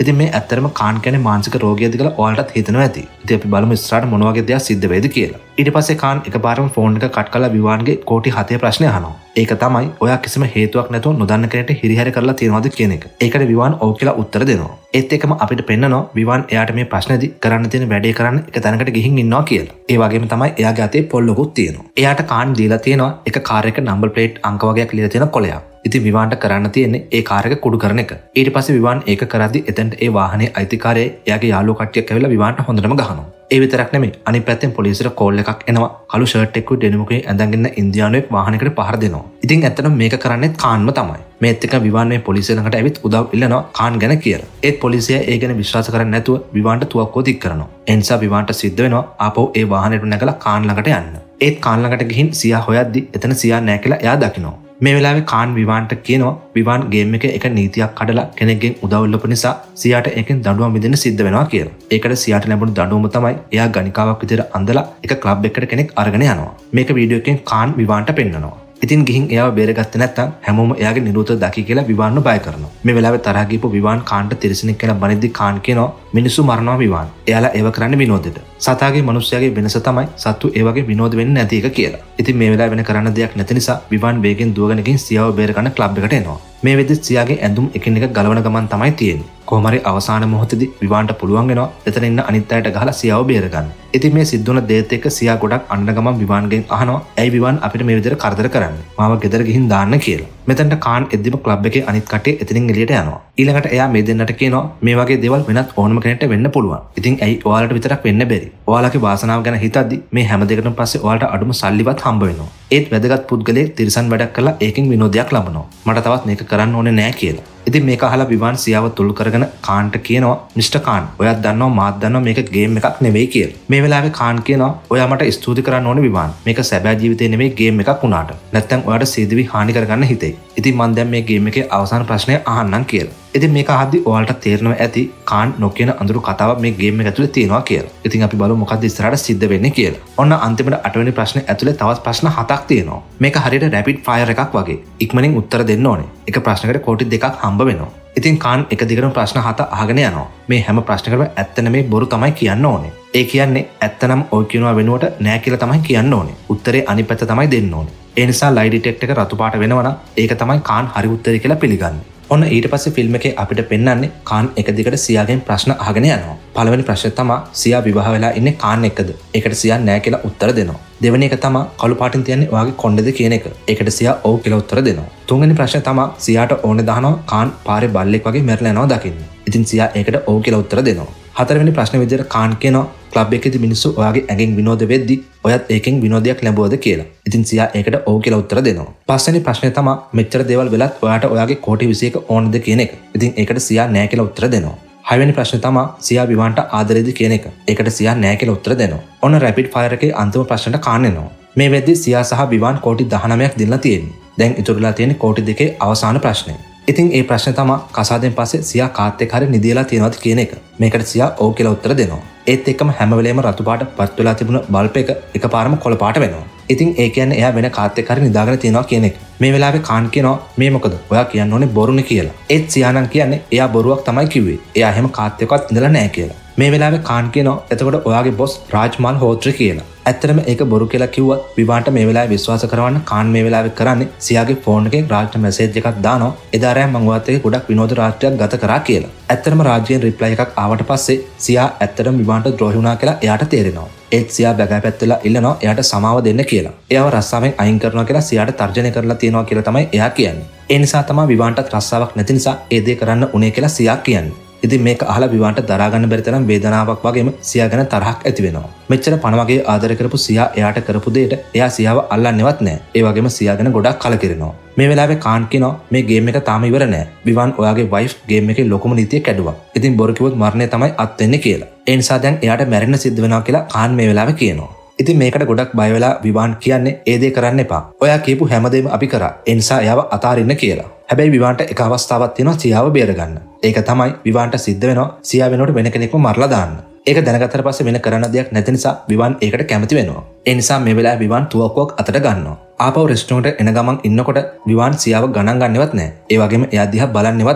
ඉතින් මේ ඇත්තටම කාන් කියන්නේ මානසික රෝගියෙක්ද කියලා ඔයාලටත් හිතනවා ඇති. ඉතින් අපි බලමු ඉස්සරහට මොන වගේ දේවල් සිද්ධ වෙයිද කියලා. ඊට පස්සේ කාන් එකපාරම ෆෝන් එක කට් කරලා විවාන්ගේ කෝටි හතේ ප්‍රශ්නේ අහනවා. ඒක තමයි ඔයා කිසිම හේතුවක් නැතුව නොදන්න කෙනෙක්ට හිරිහැර කරලා තියනවද කියන එක. ඒකට විවාන් ඔව් කියලා උත්තර දෙනවා. ඒත් එකම අපිට පෙන්නනවා විවාන් එයාට මේ ප්‍රශ්නේදී කරන්න තියෙන වැඩේ කරන්න එක තැනකට ගිහින් ඉන්නවා කියලා. ඒ වගේම තමයි එයාගේ අතේ පොල්ලකුත් තියෙනවා. එයාට කාන් දීලා තියෙනවා එක කාර් එක නම්බර් ප්ලේට් අංක වගේක් ලියලා තියෙන කොලයක්. ඉතින් විවාන්ට කරන්න තියෙන්නේ ඒ කාර් එක කුඩු කරන එක. ඊට පස්සේ විවාන් ඒක කරද්දි එතනට ඒ වාහනේ අයිතිකාරය එයාගේ යාළුවෝ කට්ටියක් ඇවිල්ලා විවාන්ට හොඳටම ගහනවා. ඒ විතරක් නෙමෙයි අනිත් පැත්තෙන් පොලිසියට කෝල් එකක් එනවා. කළු ෂර්ට් එකකුයි ඩෙනිම් එකකුයි ඇඳගෙන ඉන්දියානුවෙක් වාහනයකට පහර දෙනවා. ඉතින් ඇත්තටම මේක කරන්නේත් කාන්ම තමයි. මේත් එක විවාන් මේ පොලිසිය ළඟට ඇවිත් උදව් ඉල්ලනවා කාන් ගැන කියලා. ඒත් පොලිසිය ඒ ගැන විශ්වාස කරන්නේ නැතුව විවාන්ට තුවක්කුව දික් කරනවා. ඒ නිසා විවාන්ට සිද්ධ වෙනවා ආපහු ඒ වාහනේට නැගලා කාන් ළඟට යන්න. ඒත් කාන් ළඟට ගිහින් සියා හොයද්දි එතන සියා නැහැ කියලා එයා දකිනවා. මේ වෙලාවේ කාන් විවාන්ට කියනවා විවාන් ගේම් එකේ එක නීතියක් කඩලා කෙනෙක්ගෙන් උදව් ඉල්ලපු නිසා සියාට ඒකෙන් දඬුවම් විඳින්න සිද්ධ වෙනවා කියලා. ඒකට සියාට ලැබුණු දඬුවම තමයි එයා ගණිකාවක් විදිහට අඳලා එක ක්ලබ් එකකට කෙනෙක් අරගෙන යනවා. මේක වීඩියෝ එකෙන් කාන් විවාන්ට පෙන්නනවා. ඉතින් ගිහින් එයාව බේරගත්තේ නැත්නම් හැමෝම එයාගේ නිරූතව දකි කියලා විවාන්ව බය කරනවා. මේ වෙලාවේ තරහ ගිහපු විවාන් කාන්ට තිරසනෙක් කියලා බනිද්දි කාන් කියනවා මිනිස්සු මරනවා විවාන්. එයාලා ඒව කරන්නේ විනෝදෙට. සතාගේ මිනිස්යාගේ වෙනස තමයි සත්තු ඒ වගේ විනෝද වෙන්නේ නැති එක කියලා. ඉතින් මේ වෙලාවේ වෙන කරන්න දෙයක් නැති නිසා විවාන් වේගෙන් දුවගෙන ගිහින් සියාව බේර ගන්න ක්ලබ් එකට එනවා. මේ වෙද්දි සියාගේ ඇඳුම් එකින් එක ගලවන ගමන් තමයි තියෙන්නේ. කොහොම හරි අවසාන මොහොතේදී විවාන්ට පුළුවන් වෙනවා එතන ඉන්න අනිත් අයට ගහලා සියාව බේර ගන්න. ඉතින් මේ සිද්ධ වුණ දේත් එක්ක සියා ගොඩක් අඬන ගමන් විවාන්ගෙන් අහනවා ඇයි විවාන් අපිට මේ විදිහට කරදර කරන්නේ? මාව ගෙදර ගිහින් දාන්න කියලා. මෙතනට කාන් එද්දිම ක්ලබ් එකේ අනිත් කට්ටිය එතනින් එළියට යනවා. ඊළඟට එයා මේ දෙන්නට කියනවා මේ වගේ දේවල් වෙනත් ඕනම කෙනෙක්ට වෙන්න පුළුවන්. ඉතින් ඇයි ඔයාලට විතරක් වෙන්න බැරි? ඔයාලගේ වාසනාව ගැන හිතද්දි මේ හැම දෙයකටම පස්සේ ඔයාලට අඩුම සල්ලිවත් හම්බ වෙනවා. ඒත් වැදගත් පුද්ගලයෙක් තිරසන් වැඩක් කරලා ඒකෙන් විනෝදයක් ලබනවා. මට තවත් මේක කරන්න ඕනේ නෑ කියලා. ඉතින් මේක අහලා විවාන් සියාව තුල් කරගෙන කාන්ට කියනවා මිස්ටර් කාන් ඔයාත් දන්නවා මාත් දන්නවා මේක ගේම් එකක් නෙවෙයි කියලා. මේ වෙලාවේ කාන් කියනවා ඔයා මට ස්තුති කරන්න ඕනේ විවාන්. මේක සැබෑ ජීවිතේ නෙවෙයි ගේම් එකක් වුණාට. නැත්තම් ඔයාට සීදිවි හානි කරගන්න හිතෙයි. ඉතින් මම දැන් මේ ගේම් එකේ අවසාන ප්‍රශ්නය අහන්නම් කියලා. ඉතින් මේක අහද්දි ඔයාලට තේරෙනවා ඇති කාන් නොකියන අඳුරු කතාවක් මේ ගේම් එක ඇතුලේ තියෙනවා කියලා. ඉතින් අපි බලමු මොකක්ද ඉස්සරහට සිද්ධ වෙන්නේ කියලා. ඔන්න අන්තිමට අටවෙනි ප්‍රශ්නේ ඇතුලේ තවත් ප්‍රශ්න හතක් තියෙනවා. මේක හරියට රැපිඩ් ෆයර් එකක් වගේ. ඉක්මනින් උත්තර දෙන්න ඕනේ. එක ප්‍රශ්නකට කෝටි දෙකක් හම්බ වෙනවා. ඉතින් කාන් එක දිගටම ප්‍රශ්න හත අහගෙන යනවා. මේ හැම ප්‍රශ්නකටම ඇත්ත නෙමෙයි බොරු තමයි කියන්න ඕනේ. ඒ කියන්නේ ඇත්ත නම් ඔය කියනවා වෙනුවට නෑ කියලා තමයි කියන්න ඕනේ. උත්තරේ අනිත් පැත්ත තමයි දෙන්න ඕනේ. ඒ නිසා ලයි ඩිටෙක්ටර් එක රතු පාට වෙනවනම් ඒක තමයි කාන් හරි උත්තරේ කියලා පිළිගන්නේ. ඔන්න ඊට පස්සේ ෆිල්ම් එකේ අපිට පෙන්වන්නේ කාන් එක දිගට සියාගෙන් ප්‍රශ්න අහගෙන යනවා. පළවෙනි ප්‍රශ්නේ තමයි සියා විවාහ වෙලා ඉන්නේ කාන් එක්කද? ඒකට සියා නෑ කියලා උත්තර දෙනවා. දෙවෙනි එක තමයි කළු පාටින් තියන්නේ ඔයාගේ කොණ්ඩේද කියන එක. ඒකට සියා ඔව් කියලා උත්තර දෙනවා. තුන්වෙනි ප්‍රශ්නේ තමයි සියාට ඕනේ දහනවා කාන් පාරේ බල්ලෙක් වගේ මැරලා යනවා දකින්න. ඉතින් සියා ඒකට ඔව් කියලා උත්තර දෙනවා. හතරවෙනි ප්‍රශ්නේ විදිහට කාන් කියනවා ක්ලබ් එකේදී මිනිස්සු ඔයාගේ ඇඟෙන් විනෝද වෙද්දි ඔයත් ඒකෙන් විනෝදයක් ලැබුවද කියලා. ඉතින් සියා ඒකට ඔව් කියලා උත්තර දෙනවා. පස්වෙනි ප්‍රශ්නේ තමයි මෙච්චර දේවල් වෙලත් ඔයාට ඔයාගේ කෝටි විසි එක ඕනද කියන එක. ඉතින් ඒකට සියා නෑ කියලා උත්තර දෙනවා. හයවෙනි ප්‍රශ්නේ තමයි සියා විවාන්ට ආදරේද කියන එක. ඒකට සියා නෑ කියලා උත්තර දෙනවා. ඔන්න රැපිඩ් ෆයර් එකේ අන්තිම ප්‍රශ්නට කාන් එනවා. මේ වෙද්දි සියා සහ විවාන් කෝටි දහනවයක් දීලා තියෙන්නේ. දැන් ඉතුරුලා තියෙන්නේ කෝටි දෙකේ අවසාන ප්‍රශ්නේ. ඉතින් ඒ ප්‍රශ්නේ තමයි කසාදෙන් පස්සේ සියා කාත් එක්ක හරිය නිදිලා තියෙනවද කියන එක. මේකට සියා ඔව් කියලා උත්තර දෙනවා. ඒත් එක්කම හැම වෙලේම රතු පාට පත් වෙලා තිබුණ බල්බ් එක එකපාරම කොළ පාට වෙනවා. ඉතින් ඒ කියන්නේ එයා වෙන කාත් එක්ක හරිය නිදාගෙන තියෙනවා කියන එක. මේ වෙලාවේ කාන් කියනවා මේ මොකද? ඔයා කියන්න ඕනේ බොරුනේ කියලා. ඒත් සියා නම් කියන්නේ එයා බොරුවක් තමයි කිව්වේ. එයා එහෙම කාත් එක්කවත් ඉඳලා නැහැ කියලා. මේ වෙලාවේ කාන් කියනවා එතකොට ඔයාගේ බොස් රාජ්මල් හෝත්‍රි කියලා. ඇත්තටම ඒක බොරු කියලා කිව්වත් විවාන්ට මේ වෙලාවේ විශ්වාස කරවන්න කාන් මේ වෙලාවේ කරන්නේ සියාගේ ෆෝන් එකෙන් රාජ්ට මැසේජ් එකක් දානවා. එදා රෑ මං ඔයත් එක්ක ගොඩක් විනෝද රාත්‍රියක් ගත කරා කියලා. ඇත්තටම රාජ්‍යයෙන් රිප්ලයි එකක් ආවට පස්සේ සියා ඇත්තටම විවාන්ට ද්‍රෝහි වුණා කියලා එයාට තේරෙනවා. ඒත් සියා බගෑ පැත්තලා ඉල්ලනවා එයාට සමාව දෙන්න කියලා. එයාව රස්සාවෙන් අයින් කරනවා කියලා සියාට තර්ජනය කරලා තියෙනවා කියලා තමයි එයා කියන්නේ. ඒ නිසා තමයි විවාන්ටත් රස්සාවක් නැති නිසා ඒ දේ කරන්න උනේ කියලා සියා කියන්නේ. ඉතින් මේක අහලා විවාන්ට දරා ගන්න බැරි තරම් වේදනාවක් වගේම සියා ගැන තරහක් ඇති වෙනවා. මෙච්චර පණ වගේ ආදර කරපු සියා එයාට කරපු දෙයට එයා සියාව අල්ලන්නේවත් නැහැ. ඒ වගේම සියා ගැන ගොඩක් කලකිරෙනවා. මේ වෙලාවේ කාන් කියනවා මේ ගේම් එක තාම ඉවර නෑ. විවාන් ඔයාගේ වයිෆ් ගේම් එකේ ලොකුම නීතිය කැඩුවා. ඉතින් බොරු කිව්වොත් මරණය තමයි අත් වෙන්නේ කියලා. ඒ නිසා දැන් එයාට මැරෙන්න සිද්ධ වෙනවා කියලා කාන් මේ වෙලාවේ කියනවා. ඉතින් මේකට ගොඩක් බය වෙලා විවාන් කියන්නේ ඒ දේ කරන්න එපා. ඔයා කියපු හැමදේම අපි කරා. ඒ නිසා එයාව අතාරින්න කියලා. හැබැයි විවාන්ට එක අවස්ථාවක් තියෙනවා සියාව බේරගන්න. ඒක තමයි විවාන්ට සිද්ධ වෙනවා සියා වෙනකොට වෙන කෙනෙක්ව මරලා දාන්න. ඒක දැනගත්තට පස්සේ වෙන කරන්න දෙයක් නැති නිසා විවාන් ඒකට කැමති වෙනවා. ඒ නිසා මේ වෙලාවේ විවාන් තුවක්කුවක් අතට ගන්නවා. ආපහු රෙස්ටෝරන්ට් එන ගමන් ඉන්නකොට විවාන් සියාව ගණන් ගන්නවත් නැහැ. ඒ වගේම එයා දිහා බලන්නේවත් නැහැ.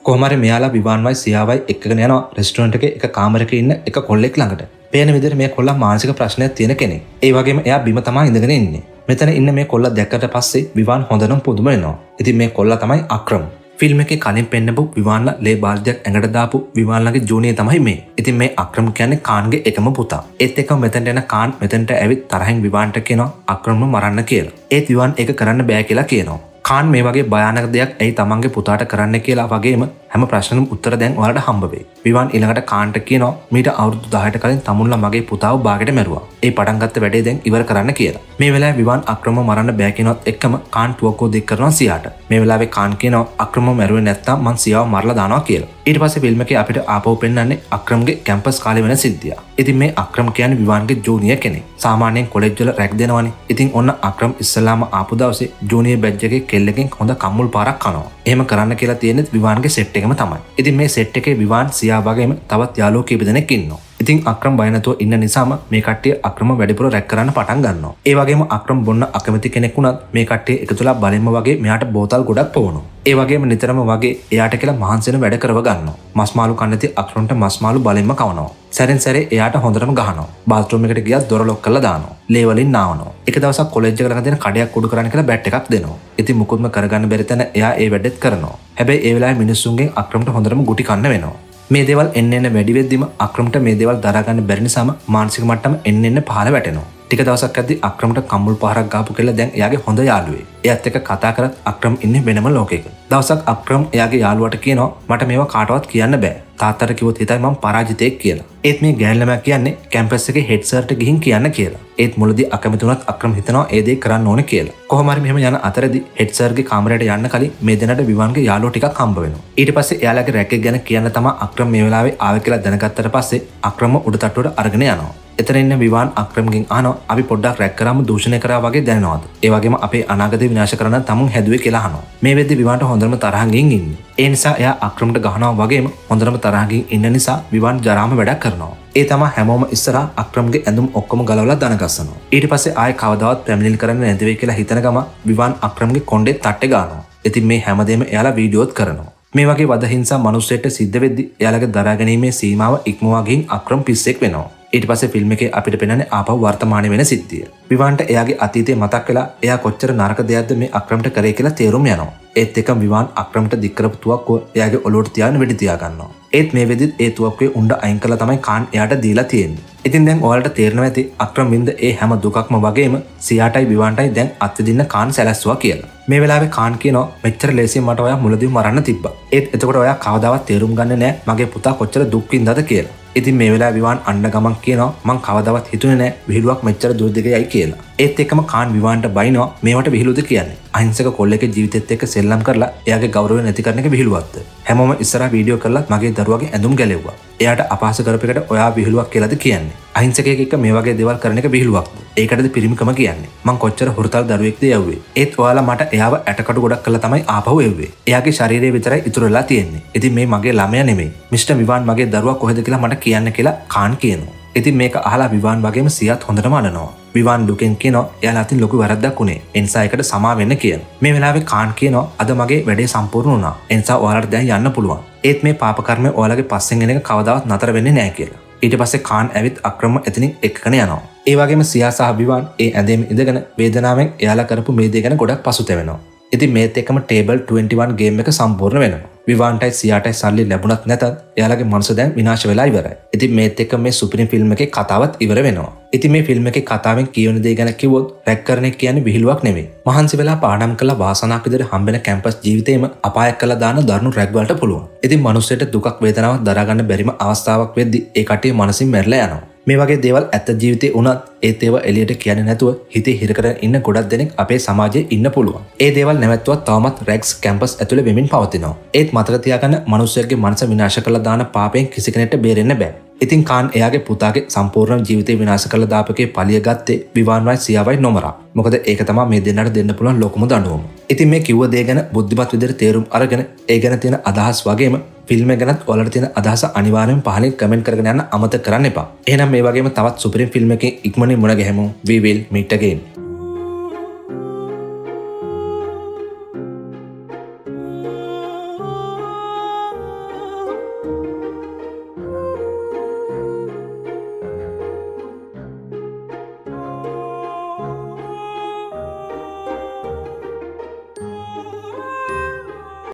කොහොම හරි මෙයාලා විවාන්වයි සියාවයි එක්කගෙන යනවා රෙස්ටොරන්ට් එකේ එක කාමරයක ඉන්න එක කොල්ලෙක් ළඟට. පේන විදිහට මේ කොල්ලා මානසික ප්‍රශ්නයක් තියෙන කෙනෙක්. ඒ වගේම එයා බිම තමයි ඉඳගෙන ඉන්නේ. මෙතන ඉන්න මේ කොල්ලා දැක්කට පස්සේ විවාන් හොඳනම් පුදුම වෙනවා. ඉතින් මේ කොල්ලා තමයි අක්‍රම්. ෆිල්ම් එකේ කලින් පෙන්නපු විවාන්ලා ලේ බාල්දියක් ඇඟට දාපු විවාන්ලාගේ ජූනියර් තමයි මේ. ඉතින් මේ අක්‍රම් කියන්නේ කාන්ගේ එකම පුතා. ඒත් එක්කම මෙතනට එන කාන් මෙතනට ඇවිත් තරහින් විවාන්ට කියනවා අක්‍රම්ව මරන්න කියලා. ඒත් විවාන් ඒක කරන්න බෑ කියලා කියනවා. කාන් මේ වගේ භයානක දෙයක් ඇයි තමන්ගේ පුතාට කරන්න කියලා වගේම හැම ප්‍රශ්නෙකම උත්තර දැන් ඔයාලට හම්බ වෙයි. විවාන් ඊළඟට කාන්ට කියනවා මීට අවුරුදු දහයට කලින් තමුන්ලා මගේ පුතාව බාගෙට මැරුවා. ඒ පටන් ගත්ත වැඩේ දැන් ඉවර කරන්න කියලා. මේ වෙලාවේ විවාන් අක්‍රමව මරන්න බෑ කියනවත් එක්කම කාන් තුවක්කුව දෙක් කරනවා සියාට. මේ වෙලාවේ කාන් කියනවා අක්‍රමව මැරුවේ නැත්තම් මං සියාව මරලා දානවා කියලා. ඊට පස්සේ ෆිල්ම් එකේ අපිට ආපහු පෙන්නන්නේ අක්‍රම්ගේ කැම්පස් කාලේ වෙන සිද්ධිය. ඉතින් මේ අක්‍රම් කියන්නේ විවාන්ගේ ජූනියර් කෙනෙක්. සාමාන්‍යයෙන් කොලෙජ් වල රැක් දෙනවනේ. ඉතින් ඔන්න අක්‍රම් ඉස්සලාම ආපු දවසේ ජූනියර් බැජ් එකේ කෙල්ලකින් හොඳ කම්මුල් පාරක් කනවා. එහෙම කරන්න කියලා තියෙන්නේ විවාන්ගේ සෙට් එකම තමයි. ඉතින් මේ සෙට් එකේ විවාන් සියා වගේම තවත් යාළුවෝ කීප දෙනෙක් ඉන්නවා. ඉතින් අක්‍රම් බය නැතුව ඉන්න නිසාම මේ කට්ටිය අක්‍රම වැඩිපුර රැක් කරන්න පටන් ගන්නවා. ඒ වගේම අක්‍රම් බොන්න අකමැති කෙනෙක් වුණත් මේ කට්ටිය එකතුලා බලෙන්ම වගේ මෙයාට බෝතල් ගොඩක් පොවනවා. ඒ වගේම නිතරම වගේ එයාට කියලා මහන්සි වෙන වැඩ කරව ගන්නවා. මස් මාළු කන්න නැති අක්‍රම්ට මස් මාළු බලෙන්ම කවනවා. සැරෙන් සැරේ එයාට හොඳටම ගහනවා. බාත්රූම් එකට ගියත් දොර ලොක් කරලා දානවා. ලේ වලින් නාවනවා. එක දවසක් කොලෙජ් එක ළඟ තියෙන කඩයක් උඩු කරන්න කියලා බැට් එකක් දෙනවා. ඉතින් මුකුත්ම කරගන්න බැරි තැන එයා ඒ වැඩෙත් කරනවා. හැබැයි ඒ වෙලාවේ මිනිස්සුන්ගෙන් අක්‍රම්ට හොඳටම ගුටි කන්න වෙනවා. මේ දේවල් එන්න එන්න වැඩි වෙද්දිම අක්‍රම්ට මේ දේවල් දරා ගන්න බැරි නිසාම මානසික මට්ටම එන්න එන්න පහළ වැටෙනවා. ටික දවසක් ඇද්දි අක්‍රම්ට කම්මුල් පහරක් ගාපු කෙල්ල දැන් එයාගේ හොඳ යාළුවෙක්. එයාත් එක්ක කතා කරත් අක්‍රම් ඉන්නේ වෙනම ලෝකයක. දවසක් අක්‍රම් එයාගේ යාළුවාට කියනවා මට මේවා කාටවත් කියන්න බෑ. තාත්තට කිව්වොත් හිතයි මම පරාජිතයෙක් කියලා. ඒත් මේ ගෑන් ළමයා කියන්නේ කැම්පස් එකේ හෙඩ් සර්ට ගිහින් කියන්න කියලා. ඒත් මුලදී අකමැති වුණත් අක්‍රම් හිතනවා ඒ දේ කරන්න ඕනේ කියලා. කොහොම හරි මෙහෙම යන අතරදී හෙඩ් සර්ගේ කාමරයට යන්න කලින් මේ දෙන්නට විවාන්ගේ යාළුවෝ ටිකක් හම්බ වෙනවා. ඊට පස්සේ එයාලගේ රැක් එක ගැන කියන්න තමයි අක්‍රම් මේ වෙලාවේ ආවේ කියලා දැනගත්තට පස්සේ අක්‍රම උඩ තට්ටුවට අරගෙන යනවා. එතන ඉන්න විවාන් අක්‍රම්ගෙන් අහනවා අපි පොඩ්ඩක් රැක් කරාම දූෂණය කරා වගේ දැනනවද? ඒ වගේම අපේ අනාගතය විනාශ කරන්න තමුන් හැදුවේ කියලා අහනවා. මේ වෙද්දි විවාන්ට හොඳටම තරහින් ඉන්නේ. ඒ නිසා එයා අක්‍රමට ගහනවා වගේම හොඳටම තරහින් ඉන්න නිසා විවාන් ජරාම වැඩක් කරනවා. ඒ තමයි හැමෝම ඉස්සරහා අක්‍රම්ගේ ඇඳුම් ඔක්කොම ගලවලා දන ගස්සනවා. ඊට පස්සේ ආයෙ කවදාවත් පැමිණිලි කරන්න නැති වෙයි කියලා හිතන ගම විවාන් අක්‍රම්ගේ කොණ්ඩේ තට්ටේ ගන්නවා. ඉතින් මේ හැමදේම එයාලා වීඩියෝත් කරනවා. මේ වගේ වද හිංසා මිනිස්සෙට සිද්ධ වෙද්දි එයාලගේ දරා ගැනීමේ සීමාව ඉක්මවා ගින් අක්‍රම් පිස්සෙක් වෙනවා. ඊට පස්සේ ෆිල්ම් එකේ අපිට පෙනෙන්නේ ආපහු වර්තමානයේ වෙන සිද්ධිය. විවාන්ට එයාගේ අතීතය මතක් වෙලා එයා කොච්චර නරක දෙයක්ද මේ අක්‍රම්ට කරේ කියලා තේරුම් යනවා. ඒත් එකම විවාන් අක්‍රම්ට දික් කරපු තුවක්කුව එයාගේ ඔලුවට තියාගෙන වෙඩි තියා ගන්නවා. ඒත් මේ වෙදිත් ඒ තුවක්කුවේ උණ්ඩ අයින් කළා තමයි කාන් එයාට දීලා තියෙන්නේ. ඉතින් දැන් ඔයාලට තේරෙනවා ඇති අක්‍රම් වින්ද ඒ හැම දුකක්ම වගේම සියාටයි විවාන්ටයි දැන් අත්විඳින්න කාන් සැලැස්සුවා කියලා. මේ වෙලාවේ කාන් කියනවා මෙච්චර ලේසියෙන් මට ඔයා මුලදීම මරන්න තිබ්බා. ඒත් එතකොට ඔයා කවදාවත් තේරුම් ගන්නේ නැහැ මගේ පුතා කොච්චර දුක් විඳලාද කියලා. ඉතින් මේ වෙලාවේ විවාන් අඬ ගමන් කියනවා මං කවදාවත් හිතුවේ නැහැ විහිළුවක් මෙච්චර දුර දිග යයි කියලා. ඒත් එක්කම කාන් විවාන්ට බයිනවා මේවට විහිළුද කියන්නේ. අහිංසක කොල්ලෙක්ගේ ජීවිතෙත් එක්ක සෙල්ලම් කරලා එයාගේ ගෞරවය නැති කරන එක විහිළුවක්ද? හැමෝම ඉස්සරහා වීඩියෝ කරලා මගේ දරුවාගේ ඇඳුම් ගැලෙව්වා. එයාට අපහාස කරපෙකට ඔයා විහිළුවක් කියලාද කියන්නේ? අහිංසකයෙක් එක්ක මේ වගේ දේවල් කරන එක විහිළුවක්ද? ඒකටද පිරිමිකම කියන්නේ? මං කොච්චර හුරතල් දරුවෙක්ද යව්වේ. ඒත් ඔයාලා මට එයාව ඇටකටු ගොඩක් කළා තමයි ආපහු එව්වේ. එයාගේ ශරීරය විතරයි ඉතුරු වෙලා තියෙන්නේ. ඉතින් මේ මගේ ළමයා නෙමෙයි. මිස්ටර් විවාන් මගේ දරුවා කොහෙද කියලා මට කියන්න කියලා කාන් කියනවා. ඉතින් මේක අහලා විවාන් වගේම සියාත් හොඳටම අඬනවා. විවාන් දුකෙන් කියනවා එයාලා අතින් ලොකු වැරද්දක් උනේ. ඒ නිසා ඒකට සමා වෙන්න කියලා. මේ වෙලාවේ කාන් කියනවා අද මගේ වැඩේ සම්පූර්ණ වුණා. ඒ නිසා ඔයාලට දැන් යන්න පුළුවන්. ඒත් මේ පාප කර්මය ඔයාලගේ පස්සෙන් එන එක කවදාවත් නතර වෙන්නේ නැහැ කියලා. ඊට පස්සේ කාන් ඇවිත් අක්‍රම එතනින් එක්කගෙන යනවා. ඒ වගේම සියා සහ විවාන් ඒ ඇඳේම ඉඳගෙන වේදනාවෙන් එයාලා කරපු මේ දේ ගැන ගොඩක් පසුතැවෙනවා. ඉතින් මේත් එක්කම ටේබල් ට්වෙන්ටි වන් ගේම් එක සම්පූර්ණ වෙනවා. විවාන්ටයි සියාටයි සල්ලි ලැබුණත් නැතත් එයාලගේ මනස දැන් විනාශ වෙලා ඉවරයි. ඉතින් මේත් එක්ක මේ සුපිරිම් ෆිල්ම් එකේ කතාවත් ඉවර වෙනවා. ඉතින් මේ ෆිල්ම් එකේ කතාවෙන් කියවන දේ ගැන කිව්වොත් රැක් කරන එක කියන්නේ විහිළුවක් නෙමෙයි. මහන්සි වෙලා පාඩම් කරලා වාසනාවක් විදිහට හම්බෙන කැම්පස් ජීවිතේම අපායක් කරලා දාන දරුණු රැක් වලට පුළුවන්. ඉතින් මිනිස්සුන්ට දුකක් වේදනාවක් දරා ගන්න බැරිම අවස්ථාවක් වෙද්දි ඒ කටිය මනසින් මැරලා යනවා. මේ වගේ දේවල් ඇත්ත ජීවිතේ වුණත් ඒත් ඒවා එළියට කියන්නේ නැතුව හිතේ හිර කරගෙන ඉන්න ගොඩක් දෙනෙක් අපේ සමාජයේ ඉන්න පුළුවන්. ඒ දේවල් නැවැත්තුවත් තවමත් රැක්ස් කැම්පස් ඇතුලේ වෙමින් පවතිනවා. ඒත් මතක තියාගන්න මිනිස්සුන්ගේ මනස විනාශ කරලා දාන පාපයෙන් කිසි කෙනෙක්ට බේරෙන්න බෑ. ඉතින් කාන් එයාගේ පුතාගේ සම්පූර්ණ ජීවිතේ විනාශ කරලා දාපකේ පලිය ගත්තේ විවාන්වයි සියාවයි නොමරා. මොකද ඒක තමයි මේ දෙන්නට දෙන්න පුළුවන් ලොකුම දඬුවම. ඉතින් මේ කිව්ව දේ ගැන බුද්ධිමත් විදිහට තේරුම් අරගෙන ඒ ගැන තියෙන අදහස් වගේම ෆිල්ම් එක ගැනත් ඔයාලට තියෙන අදහස අනිවාර්යෙන් පහලින් කමෙන්ට් කරගෙන යන්න අමතක කරන්න එපා. එහෙනම් මේ වගේම තවත් සුපිරිම් ෆිල්ම් එකකින් ඉක්මනින් මුණ ගැහෙමු. We will meet again.